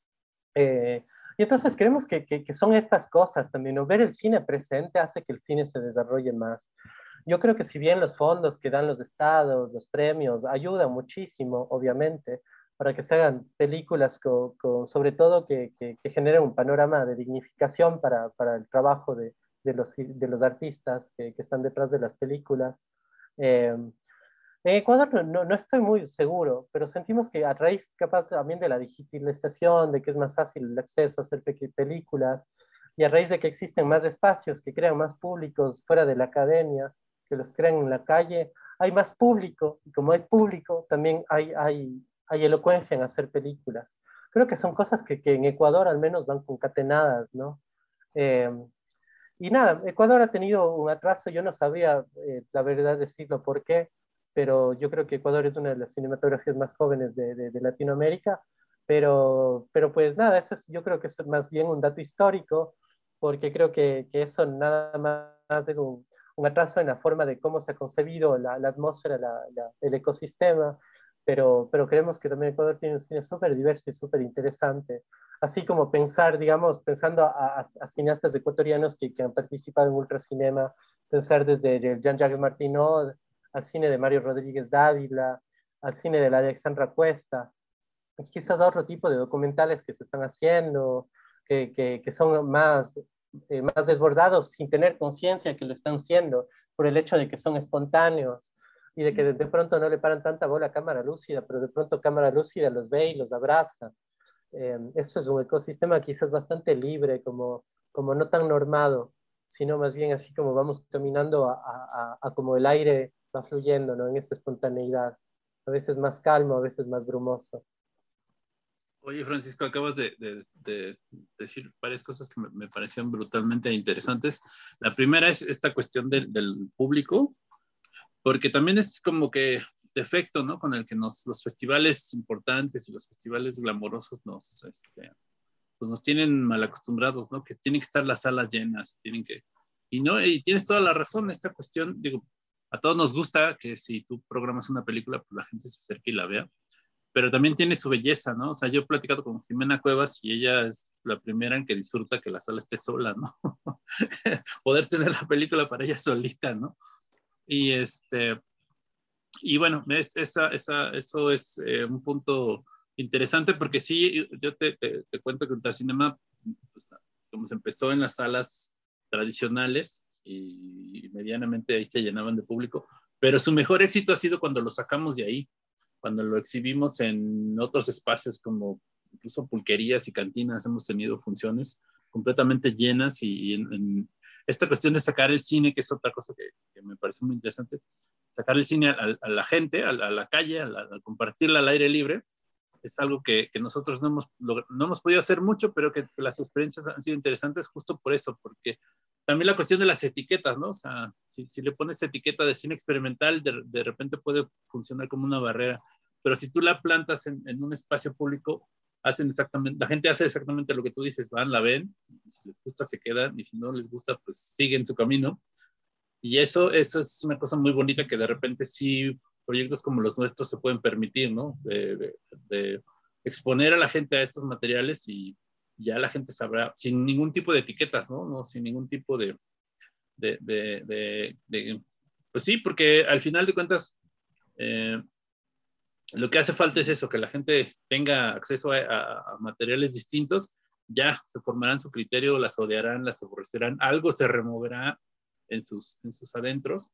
Eh, y entonces creemos que, que, que son estas cosas también, ¿no? Ver el cine presente hace que el cine se desarrolle más. Yo creo que si bien los fondos que dan los estados, los premios, ayudan muchísimo, obviamente, para que se hagan películas con, con, sobre todo que, que, que generen un panorama de dignificación para, para el trabajo de, de, los, de los artistas que, que están detrás de las películas. Eh, en Ecuador no, no, no estoy muy seguro, pero sentimos que a raíz capaz también de la digitalización, de que es más fácil el acceso a hacer películas, y a raíz de que existen más espacios que crean más públicos fuera de la academia, que los crean en la calle, hay más público, y como hay público, también hay, hay, hay elocuencia en hacer películas. Creo que son cosas que, que en Ecuador al menos van concatenadas, ¿no? Eh, y nada, Ecuador ha tenido un atraso, yo no sabía eh, la verdad decirlo por qué, pero yo creo que Ecuador es una de las cinematografías más jóvenes de, de, de Latinoamérica, pero, pero pues nada, eso es, yo creo que es más bien un dato histórico, porque creo que, que eso nada más es un, un atraso en la forma de cómo se ha concebido la, la atmósfera, la, la, el ecosistema, pero, pero creemos que también Ecuador tiene un cine súper diverso y súper interesante. Así como pensar, digamos, pensando a, a, a cineastas ecuatorianos que, que han participado en Ultracinema, pensar desde Jean-Jacques Martinot al cine de Mario Rodríguez Dávila, al cine de la Alexandra Cuesta, quizás a otro tipo de documentales que se están haciendo, que, que, que son más, eh, más desbordados sin tener conciencia que lo están siendo, por el hecho de que son espontáneos y de que de, de pronto no le paran tanta bola a Cámara Lúcida, pero de pronto Cámara Lúcida los ve y los abraza. Eh, eso es un ecosistema quizás bastante libre, como, como no tan normado, sino más bien así como vamos caminando a, a, a como el aire va fluyendo, ¿no? En esa espontaneidad, a veces más calmo, a veces más brumoso. Oye, Francisco, acabas de, de, de decir varias cosas que me, me parecían brutalmente interesantes. La primera es esta cuestión del, del público, porque también es como que defecto, ¿no? Con el que nos, los festivales importantes y los festivales glamorosos nos, este, pues nos tienen mal acostumbrados, ¿no? Que tienen que estar las salas llenas, tienen que... Y, no, y tienes toda la razón, esta cuestión, digo, a todos nos gusta que si tú programas una película, pues la gente se acerque y la vea, pero también tiene su belleza, ¿no? O sea, yo he platicado con Jimena Cuevas y ella es la primera en que disfruta que la sala esté sola, ¿no? Poder tener la película para ella solita, ¿no? Y este... Y bueno, es, esa, esa, eso es eh, un punto interesante porque sí, yo te, te, te cuento que Ultracinema, pues, como se empezó en las salas tradicionales y medianamente ahí se llenaban de público, pero su mejor éxito ha sido cuando lo sacamos de ahí, cuando lo exhibimos en otros espacios como incluso pulquerías y cantinas hemos tenido funciones completamente llenas y, y en, en esta cuestión de sacar el cine, que es otra cosa que, que me parece muy interesante, sacar el cine a, a la gente, a la, a la calle, a, la, a compartirla al aire libre, es algo que, que nosotros no hemos, no hemos podido hacer mucho, pero que, que las experiencias han sido interesantes justo por eso, porque también la cuestión de las etiquetas, ¿no? O sea, si, si le pones etiqueta de cine experimental, de, de repente puede funcionar como una barrera, pero si tú la plantas en, en un espacio público, hacen exactamente, la gente hace exactamente lo que tú dices, van, la ven, si les gusta se quedan, y si no les gusta, pues siguen su camino. Y eso, eso es una cosa muy bonita que de repente sí proyectos como los nuestros se pueden permitir, ¿no? De, de, de exponer a la gente a estos materiales y ya la gente sabrá, sin ningún tipo de etiquetas, ¿no? no sin ningún tipo de, de, de, de, de pues sí, porque al final de cuentas, eh, lo que hace falta es eso, que la gente tenga acceso a, a, a materiales distintos, ya se formarán su criterio, las odiarán, las aborrecerán, algo se removerá en sus, en sus adentros.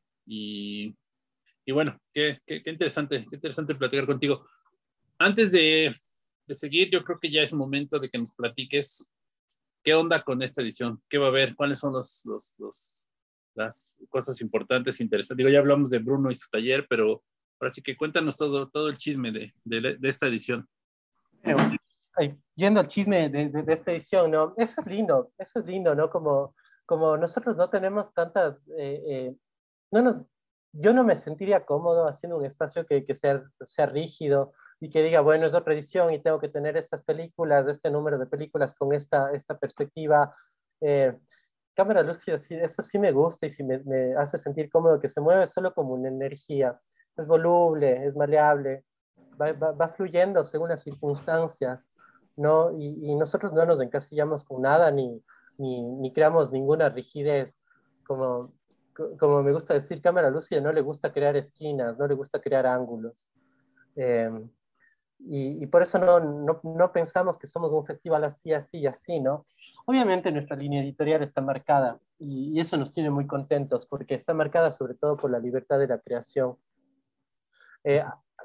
Y, y bueno, qué, qué, qué interesante, qué interesante platicar contigo. Antes de, de seguir, yo creo que ya es momento de que nos platiques qué onda con esta edición, qué va a haber, cuáles son los, los, los, las cosas importantes, interesantes. Digo, ya hablamos de Bruno y su taller, pero ahora sí que cuéntanos todo, todo el chisme de, de, de esta edición. Bueno, yendo al chisme de, de, de esta edición, ¿no? Eso es lindo, eso es lindo, ¿no? Como, como nosotros no tenemos tantas, eh, eh, no nos, yo no me sentiría cómodo haciendo un espacio que, que sea, sea rígido y que diga, bueno, es otra edición y tengo que tener estas películas, este número de películas con esta, esta perspectiva. Eh, cámara lúcida, sí, eso sí me gusta y sí me, me hace sentir cómodo, que se mueve solo como una energía. Es voluble, es maleable, va, va, va fluyendo según las circunstancias, ¿no? Y, y nosotros no nos encasillamos con nada ni, ni, ni creamos ninguna rigidez. Como, como me gusta decir, cámara lúcida no le gusta crear esquinas, no le gusta crear ángulos. Eh, y, y por eso no, no, no pensamos que somos un festival así, así y así, ¿no? Obviamente nuestra línea editorial está marcada y, y eso nos tiene muy contentos porque está marcada sobre todo por la libertad de la creación. Eh,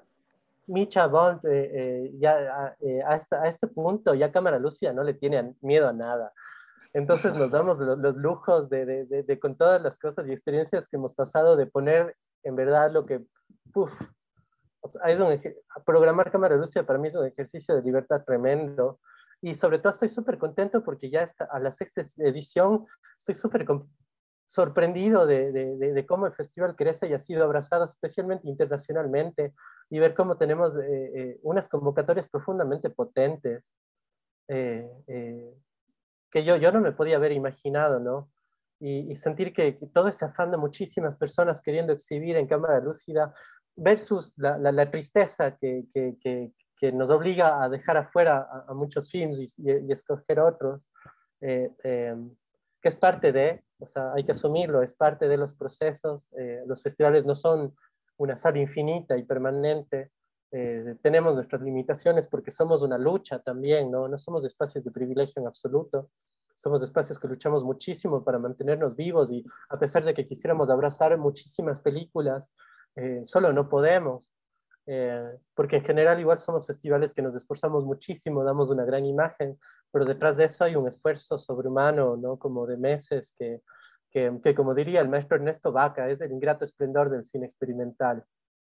Micha Bond, eh, eh, ya eh, a, esta, a este punto ya cámara lúcida no le tiene miedo a nada. Entonces nos damos los, los lujos de, de, de, de, con todas las cosas y experiencias que hemos pasado, de poner en verdad lo que, uf, o sea, es un, programar cámara lúcida para mí es un ejercicio de libertad tremendo. Y sobre todo estoy súper contento porque ya está, a la sexta edición estoy súper sorprendido de, de, de, de cómo el festival crece y ha sido abrazado especialmente internacionalmente, y ver cómo tenemos eh, eh, unas convocatorias profundamente potentes eh, eh, que yo, yo no me podía haber imaginado, ¿no? Y, y sentir que, que todo ese afán de muchísimas personas queriendo exhibir en cámara lúcida versus la, la, la tristeza que, que, que, que nos obliga a dejar afuera a, a muchos films y, y, y escoger otros, eh, eh, que es parte de, o sea, hay que asumirlo, es parte de los procesos. Eh, los festivales no son una sala infinita y permanente. Eh, tenemos nuestras limitaciones porque somos una lucha también, ¿no? No somos espacios de privilegio en absoluto. Somos espacios que luchamos muchísimo para mantenernos vivos, y a pesar de que quisiéramos abrazar muchísimas películas, eh, solo no podemos. Eh, porque en general igual somos festivales que nos esforzamos muchísimo, damos una gran imagen, pero detrás de eso hay un esfuerzo sobrehumano, ¿no? Como de meses, que, que, que como diría el maestro Ernesto Vaca, es el ingrato esplendor del cine experimental.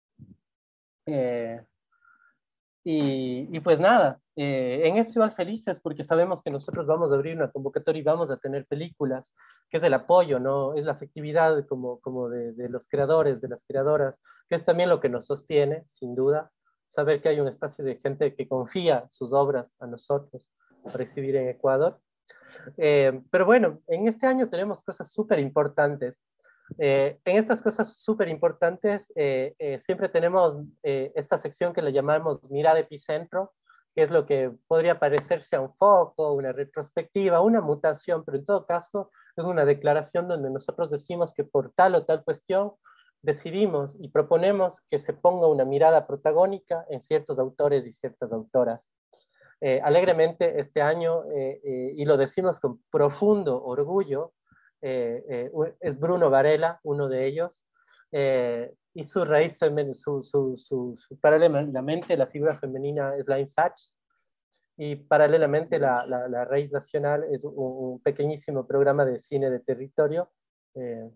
Eh, y, y pues nada, eh, en eso igual felices porque sabemos que nosotros vamos a abrir una convocatoria y vamos a tener películas, que es el apoyo, ¿no? Es la afectividad como, como de, de los creadores, de las creadoras, que es también lo que nos sostiene, sin duda, saber que hay un espacio de gente que confía sus obras a nosotros para exhibir en Ecuador. Eh, pero bueno, en este año tenemos cosas súper importantes. Eh, en estas cosas súper importantes eh, eh, siempre tenemos eh, esta sección que le llamamos mirada epicentro, que es lo que podría parecerse a un foco, una retrospectiva, una mutación, pero en todo caso es una declaración donde nosotros decimos que por tal o tal cuestión decidimos y proponemos que se ponga una mirada protagónica en ciertos autores y ciertas autoras. Eh, alegremente este año, eh, eh, y lo decimos con profundo orgullo, Eh, eh, es Bruno Varela, uno de ellos, eh, y su raíz femenina, su, su, su, su, paralelamente la figura femenina es Laine Sachs, y paralelamente la, la, la Raíz Nacional es un, un pequeñísimo programa de cine de territorio, eh,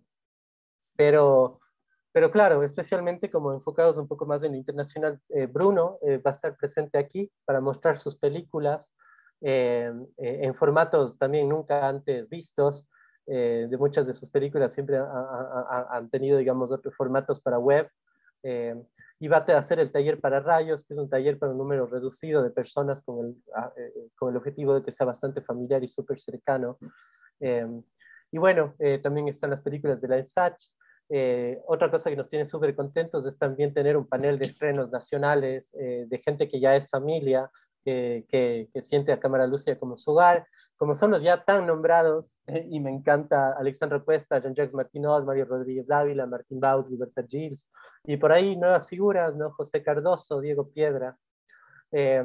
pero, pero claro, especialmente como enfocados un poco más en lo internacional. eh, Bruno eh, va a estar presente aquí para mostrar sus películas eh, eh, en formatos también nunca antes vistos. Eh, de muchas de sus películas siempre ha, ha, ha, han tenido, digamos, otros formatos para web. Eh, y va a hacer el taller para rayos, que es un taller para un número reducido de personas con el, eh, con el objetivo de que sea bastante familiar y súper cercano. Eh, y bueno, eh, también están las películas de la ENSACH. Eh, otra cosa que nos tiene súper contentos es también tener un panel de estrenos nacionales eh, de gente que ya es familia, eh, que, que siente a Cámara Lúcida como su hogar, como son los ya tan nombrados, eh, y me encanta Alexandra Cuesta, Jean-Jacques Martinot, Mario Rodríguez Dávila, Martín Baud, Libertad Gilles, y por ahí nuevas figuras, ¿no? José Cardoso, Diego Piedra. Eh,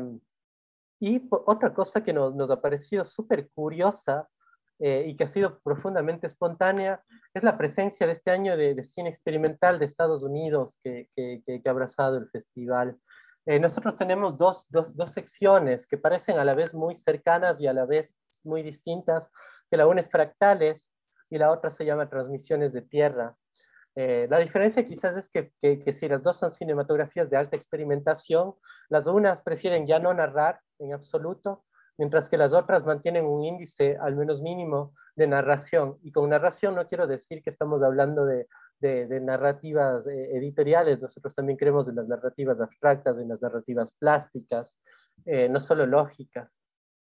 y otra cosa que nos, nos ha parecido súper curiosa eh, y que ha sido profundamente espontánea es la presencia de este año de, de cine experimental de Estados Unidos que, que, que, que ha abrazado el festival. Eh, nosotros tenemos dos, dos, dos secciones que parecen a la vez muy cercanas y a la vez muy distintas, que la una es Fractales y la otra se llama Transmisiones de Tierra. Eh, la diferencia quizás es que, que, que si las dos son cinematografías de alta experimentación, las unas prefieren ya no narrar en absoluto, mientras que las otras mantienen un índice al menos mínimo de narración. Y con narración no quiero decir que estamos hablando de, de, de narrativas eh, editoriales, nosotros también creemos en las narrativas abstractas, en las narrativas plásticas, eh, no solo lógicas.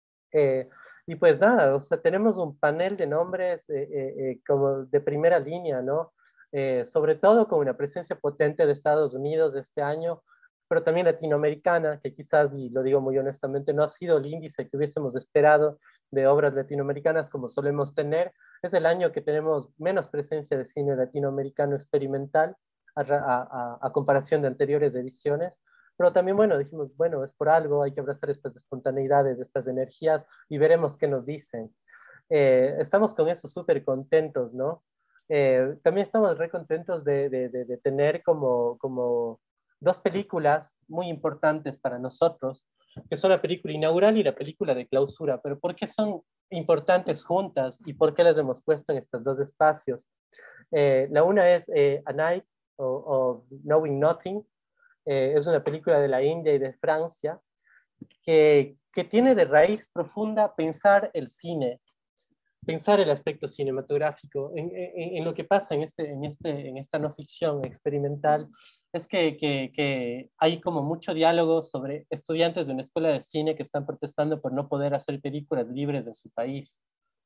Eh, y pues nada, o sea, tenemos un panel de nombres eh, eh, eh, como de primera línea, ¿no? Eh, sobre todo con una presencia potente de Estados Unidos este año, pero también latinoamericana, que quizás, y lo digo muy honestamente, no ha sido el índice que hubiésemos esperado de obras latinoamericanas como solemos tener. Es el año que tenemos menos presencia de cine latinoamericano experimental a, a, a comparación de anteriores ediciones. Pero también, bueno, dijimos, bueno, es por algo, hay que abrazar estas espontaneidades, estas energías y veremos qué nos dicen. Eh, estamos con eso súper contentos, ¿no? Eh, también estamos re contentos de, de, de, de tener como, como dos películas muy importantes para nosotros, que son la película inaugural y la película de clausura. Pero ¿por qué son importantes juntas y por qué las hemos puesto en estos dos espacios? Eh, la una es eh, A Night o, o Knowing Nothing. Eh, es una película de la India y de Francia que, que tiene de raíz profunda pensar el cine, pensar el aspecto cinematográfico. En, en, en lo que pasa en, este, en, este, en esta no ficción experimental es que, que, que hay como mucho diálogo sobre estudiantes de una escuela de cine que están protestando por no poder hacer películas libres en su país.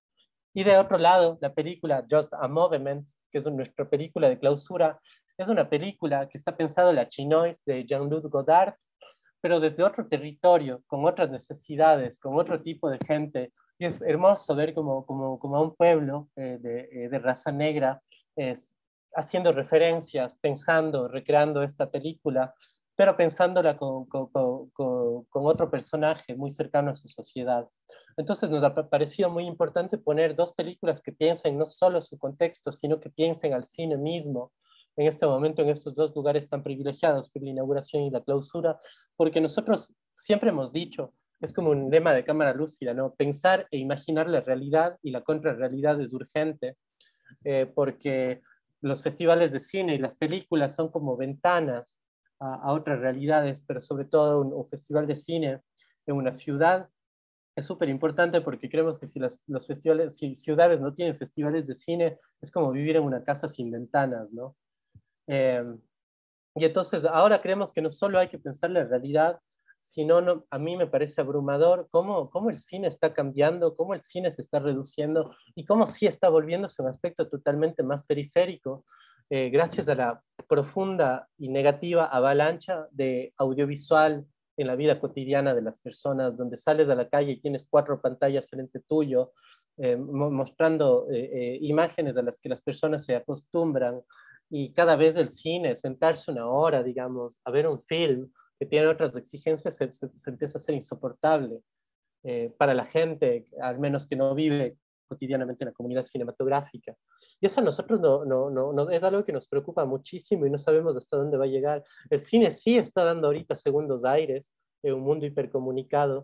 Y de otro lado, la película Just a Movement, que es nuestra película de clausura, es una película que está pensada en la Chinoise de Jean-Luc Godard, pero desde otro territorio, con otras necesidades, con otro tipo de gente. Y es hermoso ver como, como, como a un pueblo eh, de, de raza negra es, haciendo referencias, pensando, recreando esta película, pero pensándola con, con, con, con otro personaje muy cercano a su sociedad. Entonces nos ha parecido muy importante poner dos películas que piensen no solo su contexto, sino que piensen al cine mismo, en este momento en estos dos lugares tan privilegiados que es la inauguración y la clausura, porque nosotros siempre hemos dicho, es como un lema de Cámara Lúcida, ¿no? Pensar e imaginar la realidad y la contrarrealidad es urgente, eh, porque los festivales de cine y las películas son como ventanas a, a otras realidades, pero sobre todo un, un festival de cine en una ciudad es súper importante porque creemos que si las, los festivales, si ciudades no tienen festivales de cine, es como vivir en una casa sin ventanas, ¿no? Eh, y entonces ahora creemos que no solo hay que pensar la realidad, sino no, a mí me parece abrumador cómo, cómo el cine está cambiando, cómo el cine se está reduciendo y cómo sí está volviéndose un aspecto totalmente más periférico, eh, gracias a la profunda y negativa avalancha de audiovisual en la vida cotidiana de las personas, donde sales a la calle y tienes cuatro pantallas frente tuyo, eh, mostrando eh, eh, imágenes a las que las personas se acostumbran, y cada vez el cine, sentarse una hora, digamos, a ver un film que tiene otras exigencias, se, se, se empieza a ser insoportable eh, para la gente, al menos que no vive cotidianamente en la comunidad cinematográfica. Y eso a nosotros no, no, no, no, es algo que nos preocupa muchísimo y no sabemos hasta dónde va a llegar. El cine sí está dando ahorita segundos aires en un mundo hipercomunicado,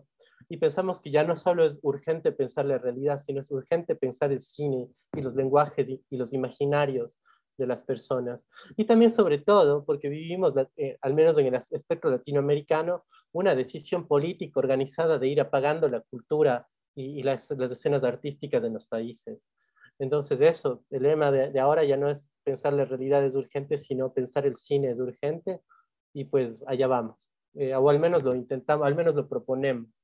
y pensamos que ya no solo es urgente pensar la realidad, sino es urgente pensar el cine y los lenguajes y, y los imaginarios de las personas. Y también sobre todo porque vivimos, eh, al menos en el espectro latinoamericano, una decisión política organizada de ir apagando la cultura y, y las, las escenas artísticas en los países. Entonces eso, el lema de, de ahora ya no es pensar la realidad es urgente, sino pensar el cine es urgente, y pues allá vamos. Eh, o al menos lo intentamos, al menos lo proponemos.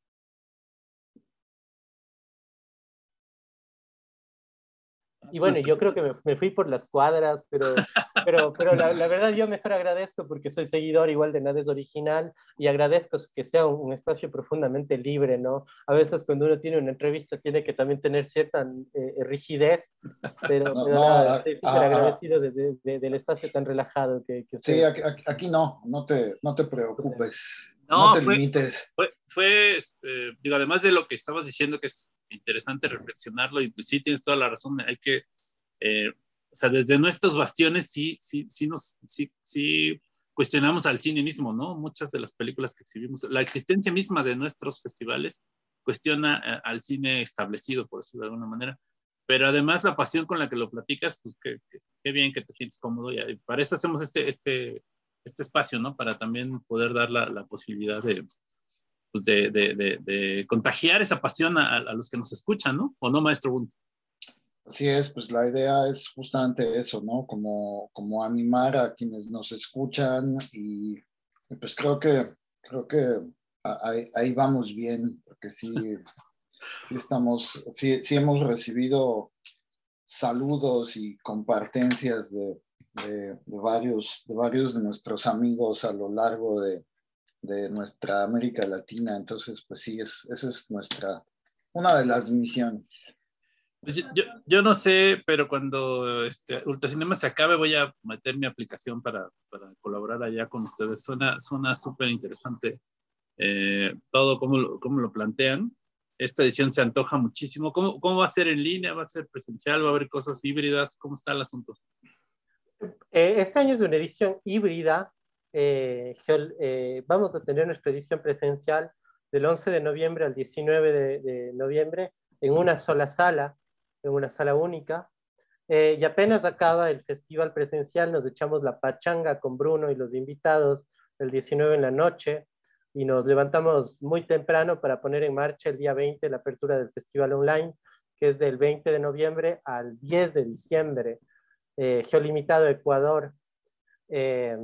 Y bueno, yo creo que me, me fui por las cuadras, pero, pero, pero la, la verdad yo mejor agradezco porque soy seguidor igual de Nada es Original y agradezco que sea un, un espacio profundamente libre, ¿no? A veces cuando uno tiene una entrevista tiene que también tener cierta eh, rigidez, pero, No, pero no, nada, a- estoy súper a- a- agradecido de, de, de, del espacio tan relajado que, que sí, ustedes. aquí, aquí- aquí no, no te, no te preocupes, no No, te fue, limites. fue, fue este, digo, además de lo que estabas diciendo, que es interesante reflexionarlo, y pues sí tienes toda la razón, hay que, eh, o sea, desde nuestros bastiones sí, sí, sí nos, sí, sí cuestionamos al cine mismo, ¿no? Muchas de las películas que exhibimos, la existencia misma de nuestros festivales cuestiona eh, al cine establecido, por eso de alguna manera, pero además la pasión con la que lo platicas, pues qué, qué, qué bien que te sientes cómodo, y y para eso hacemos este, este, este espacio, ¿no? Para también poder dar la, la posibilidad de, pues de, de, de, de, contagiar esa pasión a, a, los que nos escuchan, ¿no? ¿O no, maestro Bunt? Así es, pues la idea es justamente eso, ¿no? Como, como animar a quienes nos escuchan y, y pues creo que, creo que ahí, ahí vamos bien, porque sí, sí estamos, sí, sí hemos recibido saludos y compartencias de, de, de, varios, de varios de nuestros amigos a lo largo de, de nuestra América Latina. Entonces, pues sí, es, esa es nuestra, una de las misiones. Pues yo, yo no sé, pero cuando este, Ultracinema se acabe voy a meter mi aplicación para, para colaborar allá con ustedes. Suena suena súper interesante eh, todo cómo lo, cómo lo plantean. Esta edición se antoja muchísimo. ¿Cómo, ¿Cómo va a ser en línea? ¿Va a ser presencial? ¿Va a haber cosas híbridas? ¿Cómo está el asunto? Eh, este año es una edición híbrida. Eh, eh, vamos a tener nuestra edición presencial del once de noviembre al diecinueve de, de noviembre en una sola sala, en una sala única. Eh, y apenas acaba el festival presencial, nos echamos la pachanga con Bruno y los invitados el diecinueve en la noche y nos levantamos muy temprano para poner en marcha el día veinte la apertura del festival online, que es del veinte de noviembre al diez de diciembre. Eh, Geolimitado Ecuador, eh,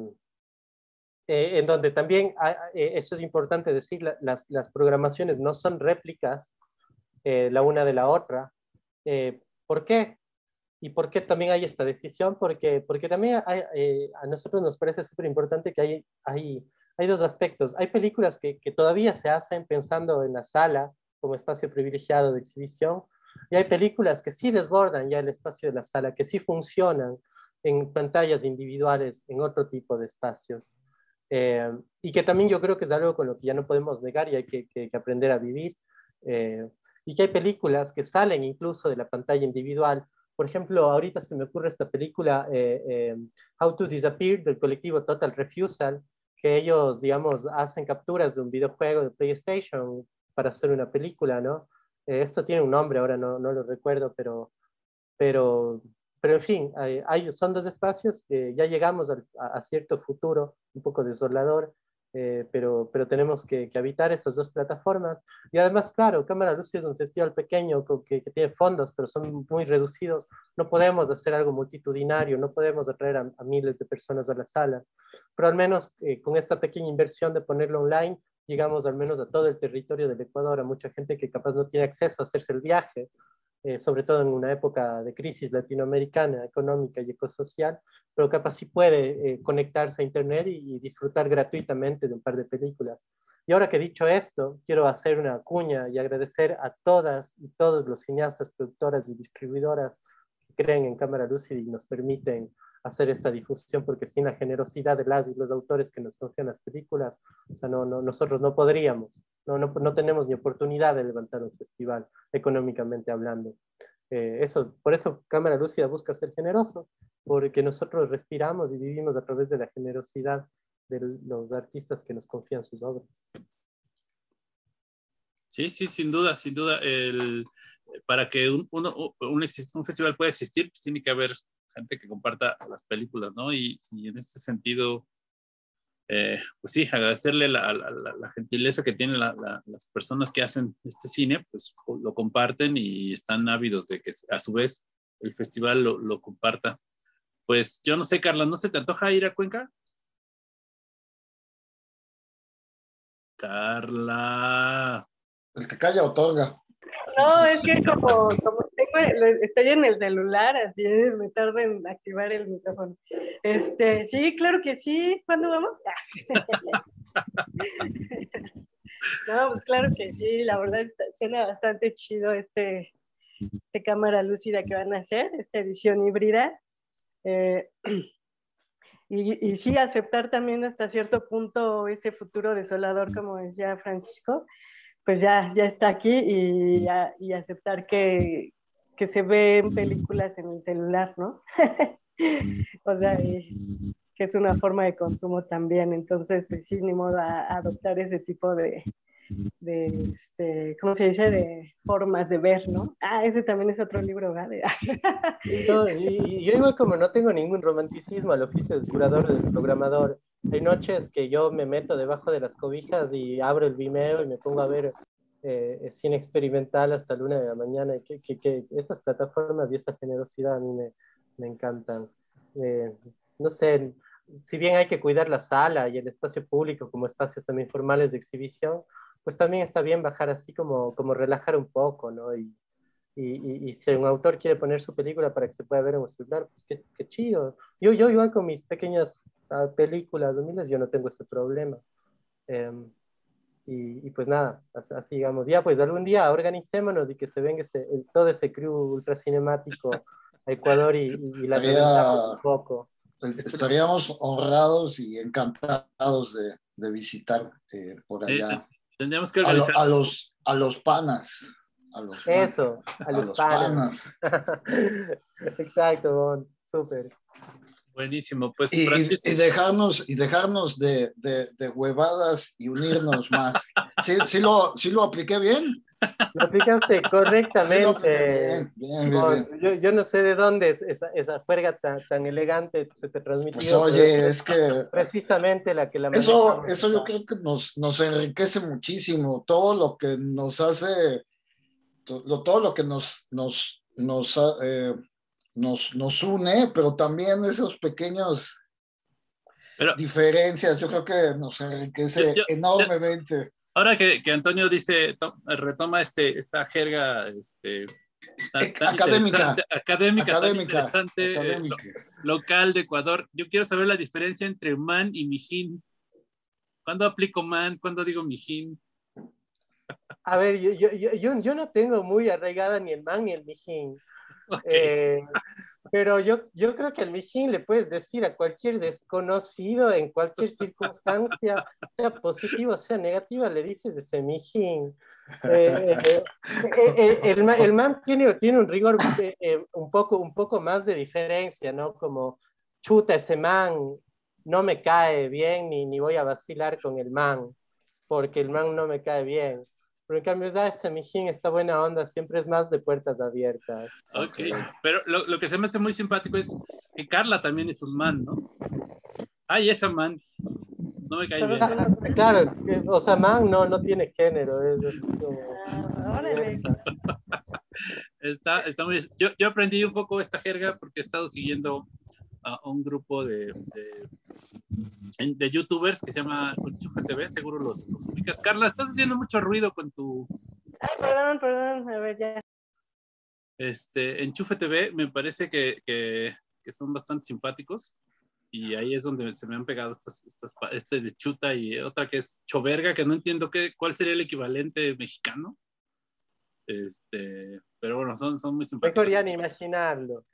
eh, en donde también, hay, eh, eso es importante decir, la, las, las programaciones no son réplicas eh, la una de la otra. Eh, ¿Por qué? ¿Y por qué también hay esta decisión? Porque, porque también hay, eh, a nosotros nos parece súper importante que hay, hay, hay dos aspectos. Hay películas que, que todavía se hacen pensando en la sala como espacio privilegiado de exhibición, y hay películas que sí desbordan ya el espacio de la sala, que sí funcionan en pantallas individuales, en otro tipo de espacios. Eh, y que también yo creo que es algo con lo que ya no podemos negar y hay que, que, que aprender a vivir. Eh, y que hay películas que salen incluso de la pantalla individual. Por ejemplo, ahorita se me ocurre esta película, eh, eh, How to Disappear, del colectivo Total Refusal, que ellos, digamos, hacen capturas de un videojuego de PlayStation para hacer una película, ¿no? Eh, esto tiene un nombre, ahora no, no lo recuerdo, pero, pero, pero en fin, hay, hay, son dos espacios que ya llegamos a, a cierto futuro, un poco desolador, eh, pero, pero tenemos que, que habitar estas dos plataformas. Y además, claro, Cámara Lúcida es un festival pequeño que, que tiene fondos, pero son muy reducidos. No podemos hacer algo multitudinario, no podemos atraer a, a miles de personas a la sala, pero al menos eh, con esta pequeña inversión de ponerlo online, llegamos al menos a todo el territorio del Ecuador, a mucha gente que capaz no tiene acceso a hacerse el viaje, eh, sobre todo en una época de crisis latinoamericana, económica y ecosocial, pero capaz sí puede eh, conectarse a Internet y, y disfrutar gratuitamente de un par de películas. Y ahora que he dicho esto, quiero hacer una cuña y agradecer a todas y todos los cineastas, productoras y distribuidoras que creen en Cámara Lúcida y nos permiten hacer esta difusión, porque sin la generosidad de las y los autores que nos confían las películas, o sea, no, no, nosotros no podríamos, no, no, no tenemos ni oportunidad de levantar un festival, económicamente hablando. Eh, eso, por eso Cámara Lúcida busca ser generoso, porque nosotros respiramos y vivimos a través de la generosidad de los artistas que nos confían sus obras. Sí, sí, sin duda, sin duda. El, para que un, uno, un, un festival pueda existir, pues tiene que haber gente que comparta las películas, ¿no? Y, y en este sentido, eh, pues sí, agradecerle la, la, la, la gentileza que tienen la, la, las personas que hacen este cine, pues lo comparten y están ávidos de que a su vez el festival lo, lo comparta. Pues yo no sé, Carla, ¿no se te antoja ir a Cuenca? Carla. El que calla otorga. No, es que como, como tengo, estoy en el celular, así es, me tarda en activar el micrófono. Este, sí, claro que sí. ¿Cuándo vamos? No, pues claro que sí, la verdad está, suena bastante chido este, este cámara lúcida que van a hacer, esta edición híbrida. Eh, y, y sí, aceptar también hasta cierto punto ese futuro desolador, como decía Francisco, pues ya, ya está aquí y, ya, y aceptar que, que se ven películas en el celular, ¿no? O sea, y, que es una forma de consumo también, entonces, pues sí, ni modo a, a adoptar ese tipo de, de este, ¿cómo se dice? De formas de ver, ¿no? Ah, ese también es otro libro, ¿verdad? No, y, y yo igual como no tengo ningún romanticismo al oficio del curador, del programador, hay noches que yo me meto debajo de las cobijas y abro el Vimeo y me pongo a ver eh, cine experimental hasta la una de la mañana, y que, que, que esas plataformas y esta generosidad a mí me, me encantan. Eh, no sé, si bien hay que cuidar la sala y el espacio público como espacios también formales de exhibición, pues también está bien bajar así como, como relajar un poco, ¿no? Y, y, y, y si un autor quiere poner su película para que se pueda ver en un celular, pues qué, qué chido. Yo, yo igual con mis pequeñas uh, películas humildes, yo no tengo este problema. Eh, y, y pues nada, así, así digamos. Ya pues algún día organicémonos y que se venga ese, el, todo ese crew ultracinemático a Ecuador y, y, y la Estaría, reventamos un poco. estaríamos honrados y encantados de, de visitar eh, por allá. Eh, tendríamos que a, lo, organizar. a, los, a los panas. A los Eso, panas, a los, a los panas. panas. Exacto, Bon, súper. Buenísimo, pues y, Francisco. Y, y dejarnos, y dejarnos de, de, de huevadas y unirnos más. ¿Sí, sí, lo, ¿Sí lo apliqué bien? Lo aplicaste correctamente. Sí, lo apliqué bien, bien, bien, Bon, bien. yo, yo no sé de dónde es esa, esa juerga tan, tan elegante se te transmitió. Pues oye, es que precisamente la que la eso, eso yo creo que nos, nos enriquece muchísimo. Todo lo que nos hace, todo, todo lo que nos, nos, nos eh, Nos, nos une, pero también esos pequeños pero, diferencias, yo creo que nos enriquece yo, yo, enormemente. Yo, ahora que, que Antonio dice, to, retoma este, esta jerga este, tan, tan académica, académica, académica, tan interesante, académica. Eh, lo, local de Ecuador, yo quiero saber la diferencia entre man y mijín. ¿Cuándo aplico man? ¿Cuándo digo mijín? A ver, yo, yo, yo, yo no tengo muy arraigada ni el man ni el mijín. Okay. Eh, pero yo, yo creo que al mijín le puedes decir a cualquier desconocido en cualquier circunstancia, sea positiva o sea negativa, le dices ese mijín. Eh, eh, eh, el, el man tiene, tiene un rigor eh, un, poco, un poco más de diferencia, ¿no? Como, chuta, ese man no me cae bien ni, ni voy a vacilar con el man, porque el man no me cae bien. Pero en cambio, ah, ese mijín, esta buena onda, siempre es más de puertas abiertas. Ok, okay. Pero lo, lo que se me hace muy simpático es que Carla también es un man, ¿no? Ay, esa man, no me cae bien. ¿Eh? Claro, o sea, man no, no tiene género. Es, es como... está, está muy... Yo, yo aprendí un poco esta jerga porque he estado siguiendo a un grupo de, de, de youtubers que se llama Enchufe T V, seguro los, los ubicas. Carla, estás haciendo mucho ruido con tu... Ay, perdón, perdón, a ver, ya. Este, Enchufe T V me parece que, que, que son bastante simpáticos y ahí es donde se me han pegado estas, estas, este de Chuta y otra que es Choverga, que no entiendo qué, cuál sería el equivalente mexicano. Este, pero bueno, son, son muy simpáticos. Mejor ya ni imaginarlo.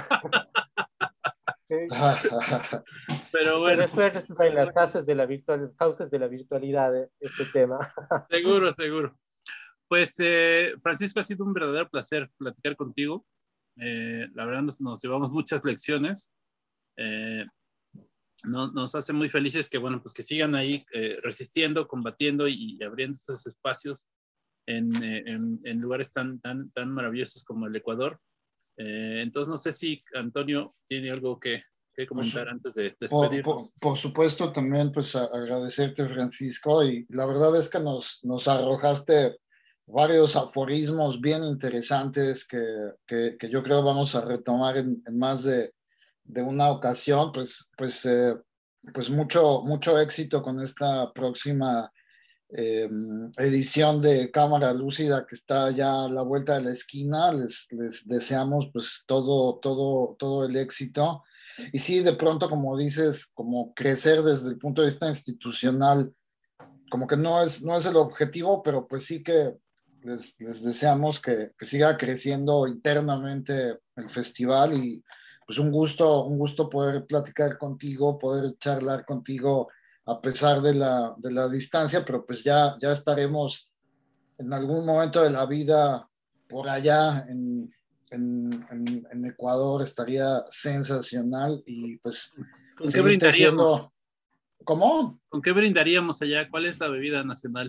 Pero bueno. Se resuelve en las fases de la, virtual, fases de la virtualidad de este tema. Seguro, seguro. Pues, eh, Francisco, ha sido un verdadero placer platicar contigo. Eh, la verdad, nos, nos llevamos muchas lecciones. Eh, no, nos hace muy felices que, bueno, pues que sigan ahí eh, resistiendo, combatiendo y, y abriendo estos espacios en, en, en lugares tan, tan, tan maravillosos como el Ecuador. Eh, entonces, no sé si Antonio tiene algo que, que comentar Pues, antes de Por, despedirnos. por, por supuesto, también pues a- agradecerte, Francisco, y la verdad es que nos, nos arrojaste varios aforismos bien interesantes que, que, que yo creo vamos a retomar en, en más de, de una ocasión. Pues, pues, eh, pues mucho, mucho éxito con esta próxima eh, edición de Cámara Lúcida que está ya a la vuelta de la esquina. Les, les deseamos pues todo, todo, todo el éxito. Y sí, de pronto, como dices, como crecer desde el punto de vista institucional, como que no es, no es el objetivo, pero pues sí que les, les deseamos que, que siga creciendo internamente el festival y pues un gusto, un gusto poder platicar contigo, poder charlar contigo a pesar de la, de la distancia, pero pues ya, ya estaremos en algún momento de la vida por allá en, en, en, en Ecuador. Estaría sensacional y pues ¿Con qué seguirte siendo... brindaríamos? ¿Cómo? ¿Con qué brindaríamos allá? ¿Cuál es la bebida nacional?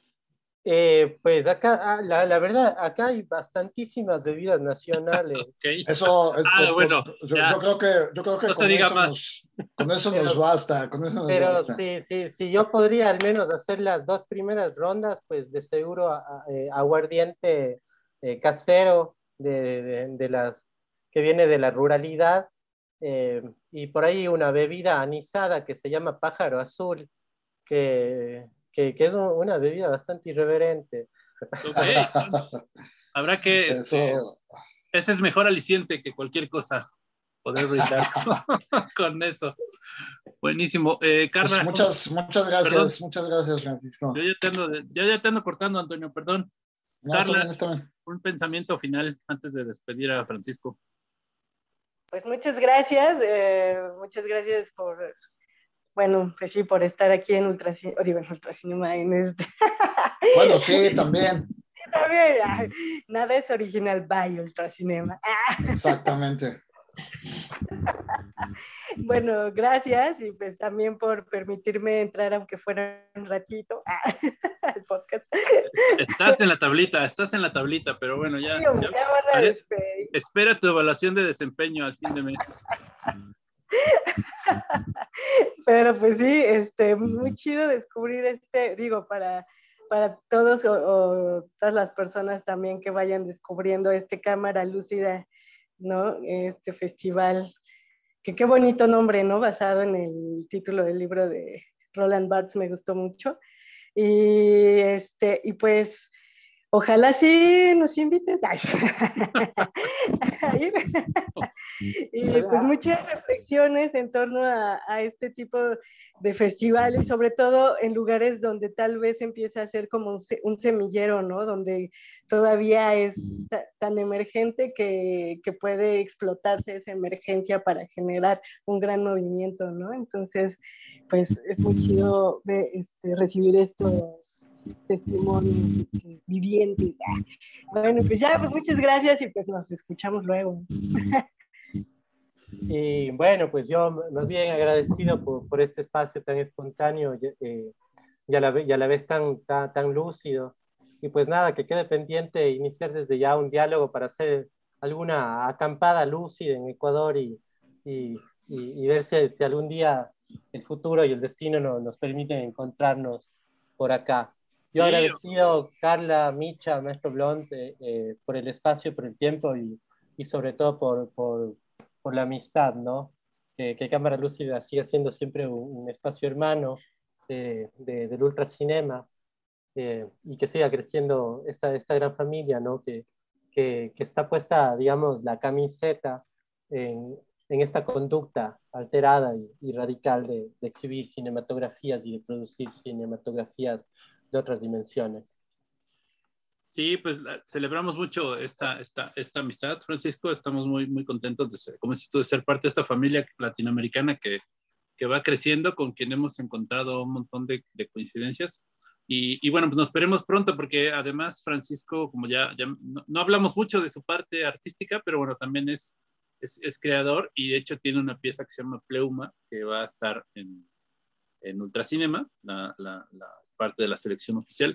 Eh, pues acá, ah, la, la verdad, acá hay bastantísimas bebidas nacionales. Okay. Eso es, Ah, con, con, bueno, yo, ya. yo creo que, yo creo que No se con diga eso más. nos, con eso Pero- nos basta, con eso nos Pero basta. sí, sí, sí, yo podría al menos hacer las dos primeras rondas, pues de seguro a- a- eh, aguardiente eh, casero de, de- de las que viene de la ruralidad, eh, y por ahí una bebida anisada que se llama Pájaro Azul, que, que, que es un- una bebida bastante irreverente. Ok, bueno, habrá que, este, Eso, ese es mejor aliciente que cualquier cosa, poder brindar con eso. Buenísimo. Eh, pues Carla, un- muchas, muchas perdón, gracias, muchas gracias, Francisco. yo ya te ando, de- yo ya te ando cortando, Antonio, perdón. No, está Carla, bien, está bien. un pensamiento final antes de despedir a Francisco. Pues muchas gracias, eh, muchas gracias por, bueno, pues sí, por estar aquí en Ultracinema, digo, en Ultracinema, en este. Bueno, sí, también, También, ay, nada es original, by Ultracinema. Ah, exactamente. bueno, gracias y pues también por permitirme entrar, aunque fuera un ratito, ah, al podcast. Estás en la tablita, estás en la tablita, pero bueno, ya, Sí, hombre, ya ya van a haré- despedir. espera tu evaluación de desempeño al fin de mes. Pero pues sí, este, muy chido descubrir este, digo, para, para todos o, o todas las personas también que vayan descubriendo este Cámara Lúcida, ¿no? Este festival, que qué bonito nombre, ¿no? Basado en el título del libro de Roland Barthes, me gustó mucho. Y este, y pues ojalá sí nos invites. Ay. Y pues muchas reflexiones en torno a, a este tipo de festivales, sobre todo en lugares donde tal vez empieza a ser como un, un semillero, ¿no? Donde todavía es tan emergente que, que puede explotarse esa emergencia para generar un gran movimiento, ¿no? Entonces, pues es muy chido de, este, recibir estos testimonios vivientes. Bueno, pues ya, pues muchas gracias y pues nos escuchamos luego. Y bueno, pues yo más bien agradecido por, por este espacio tan espontáneo eh, y, a la, y a la vez tan, tan, tan lúcido. Y pues nada, que quede pendiente iniciar desde ya un diálogo para hacer alguna acampada lúcida en Ecuador y, y, y, y ver si, si algún día el futuro y el destino no, nos permiten encontrarnos por acá. Yo Sí, agradecido, Carla, Micha, Maestro Blond, eh, eh, por el espacio, por el tiempo y, y sobre todo por, por, por la amistad, ¿no? Que, que Cámara Lúcida siga siendo siempre un, un espacio hermano de, de, del ultracinema, eh, y que siga creciendo esta, esta gran familia, ¿no? Que, que, que está puesta, digamos, la camiseta en, en esta conducta alterada y, y radical de, de exhibir cinematografías y de producir cinematografías de otras dimensiones. sí, pues la, celebramos mucho esta, esta, esta amistad, Francisco. Estamos muy, muy contentos de ser, como dices tú, de ser parte de esta familia latinoamericana que, que va creciendo, con quien hemos encontrado un montón de, de coincidencias. Y, y bueno, pues nos esperemos pronto, porque además Francisco, como ya, ya no, no hablamos mucho de su parte artística, pero bueno, también es, es, es creador y de hecho tiene una pieza que se llama Pleuma, que va a estar en, en Ultracinema, la, la, la parte de la selección oficial.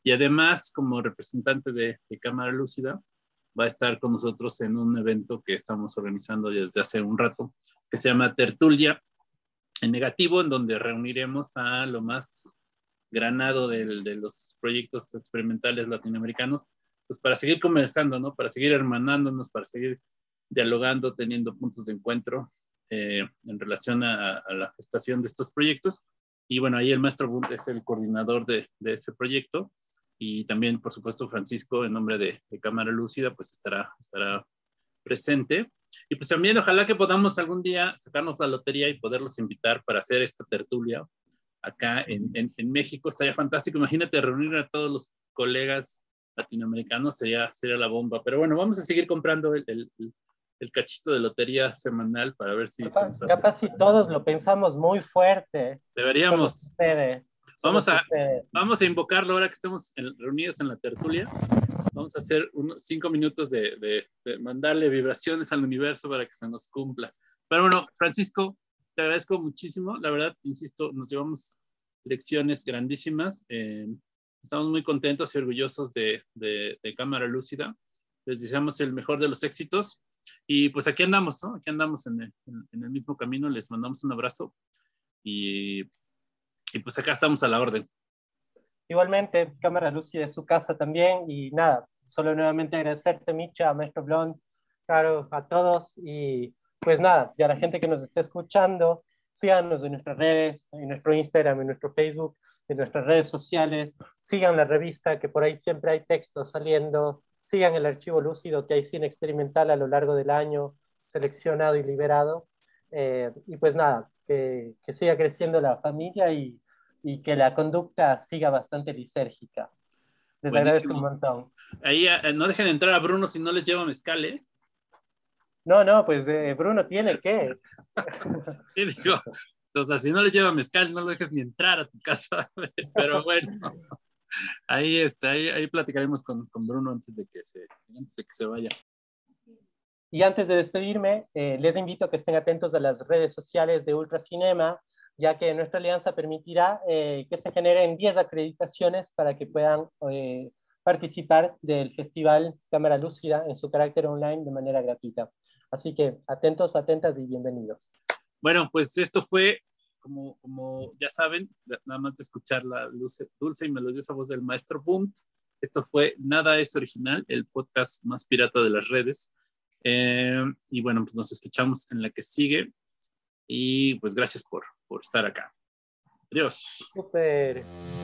Y además, como representante de, de Cámara Lúcida, va a estar con nosotros en un evento que estamos organizando desde hace un rato, que se llama Tertulia en Negativo, en donde reuniremos a lo más granado del, de los proyectos experimentales latinoamericanos, pues para seguir conversando, ¿no? Para seguir hermanándonos, para seguir dialogando, teniendo puntos de encuentro eh, en relación a, a la gestación de estos proyectos. Y bueno, ahí el maestro Bunt es el coordinador de, de ese proyecto, y también, por supuesto, Francisco, en nombre de, de Cámara Lúcida, pues estará, estará presente. Y pues también ojalá que podamos algún día sacarnos la lotería y poderlos invitar para hacer esta tertulia acá en, en, en México. Estaría fantástico. Imagínate reunir a todos los colegas latinoamericanos, sería, sería la bomba. Pero bueno, vamos a seguir comprando el, el, el cachito de lotería semanal para ver si... Capaz, capaz si todos lo pensamos muy fuerte. Deberíamos. Solo sucede. Vamos a, vamos a invocarlo ahora que estemos en, reunidos en la tertulia. Vamos a hacer unos cinco minutos de, de, de mandarle vibraciones al universo para que se nos cumpla. Pero bueno, Francisco, te agradezco muchísimo. La verdad, insisto, nos llevamos lecciones grandísimas. Eh, estamos muy contentos y orgullosos de, de, de Cámara Lúcida. Les deseamos el mejor de los éxitos. Y pues aquí andamos, ¿no? Aquí andamos en el, en, en el mismo camino. Les mandamos un abrazo. Y... Y pues acá estamos a la orden. Igualmente, Cámara Lúcida es su casa también. Y nada, solo nuevamente agradecerte, Micha, Maestro Blond, Caro, a todos. Y pues nada, ya la gente que nos esté escuchando, síganos en nuestras redes, en nuestro Instagram, en nuestro Facebook, en nuestras redes sociales. Sigan la revista, que por ahí siempre hay textos saliendo. Sigan el archivo lúcido, que hay cine experimental a lo largo del año, seleccionado y liberado. Eh, y pues nada, que, que siga creciendo la familia y, y que la conducta siga bastante lisérgica. Les Buenísimo. Agradezco un montón. Ahí eh, no dejen entrar a Bruno si no les lleva mezcal, ¿eh? No, no, pues eh, Bruno tiene que. Sí, digo, o sea, si no les lleva mezcal, no lo dejes ni entrar a tu casa. Pero bueno, ahí, está, ahí, ahí platicaremos con, con Bruno antes de que se, antes de que se vaya. Y antes de despedirme, eh, les invito a que estén atentos a las redes sociales de Ultracinema, ya que nuestra alianza permitirá eh, que se generen diez acreditaciones para que puedan eh, participar del Festival Cámara Lúcida en su carácter online de manera gratuita. Así que atentos, atentas y bienvenidos. Bueno, pues esto fue, como, como ya saben, nada más de escuchar la dulce, dulce y melodiosa voz del maestro Bunt, esto fue Nada es Original, el podcast más pirata de las redes. Eh, y bueno, pues nos escuchamos en la que sigue. Y pues gracias por, por estar acá. Adiós. Súper.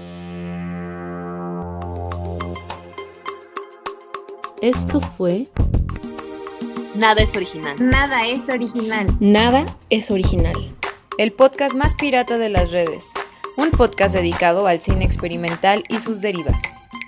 Esto fue Nada es Original. Nada es original. Nada es Original. El podcast más pirata de las redes. Un podcast dedicado al cine experimental y sus derivas.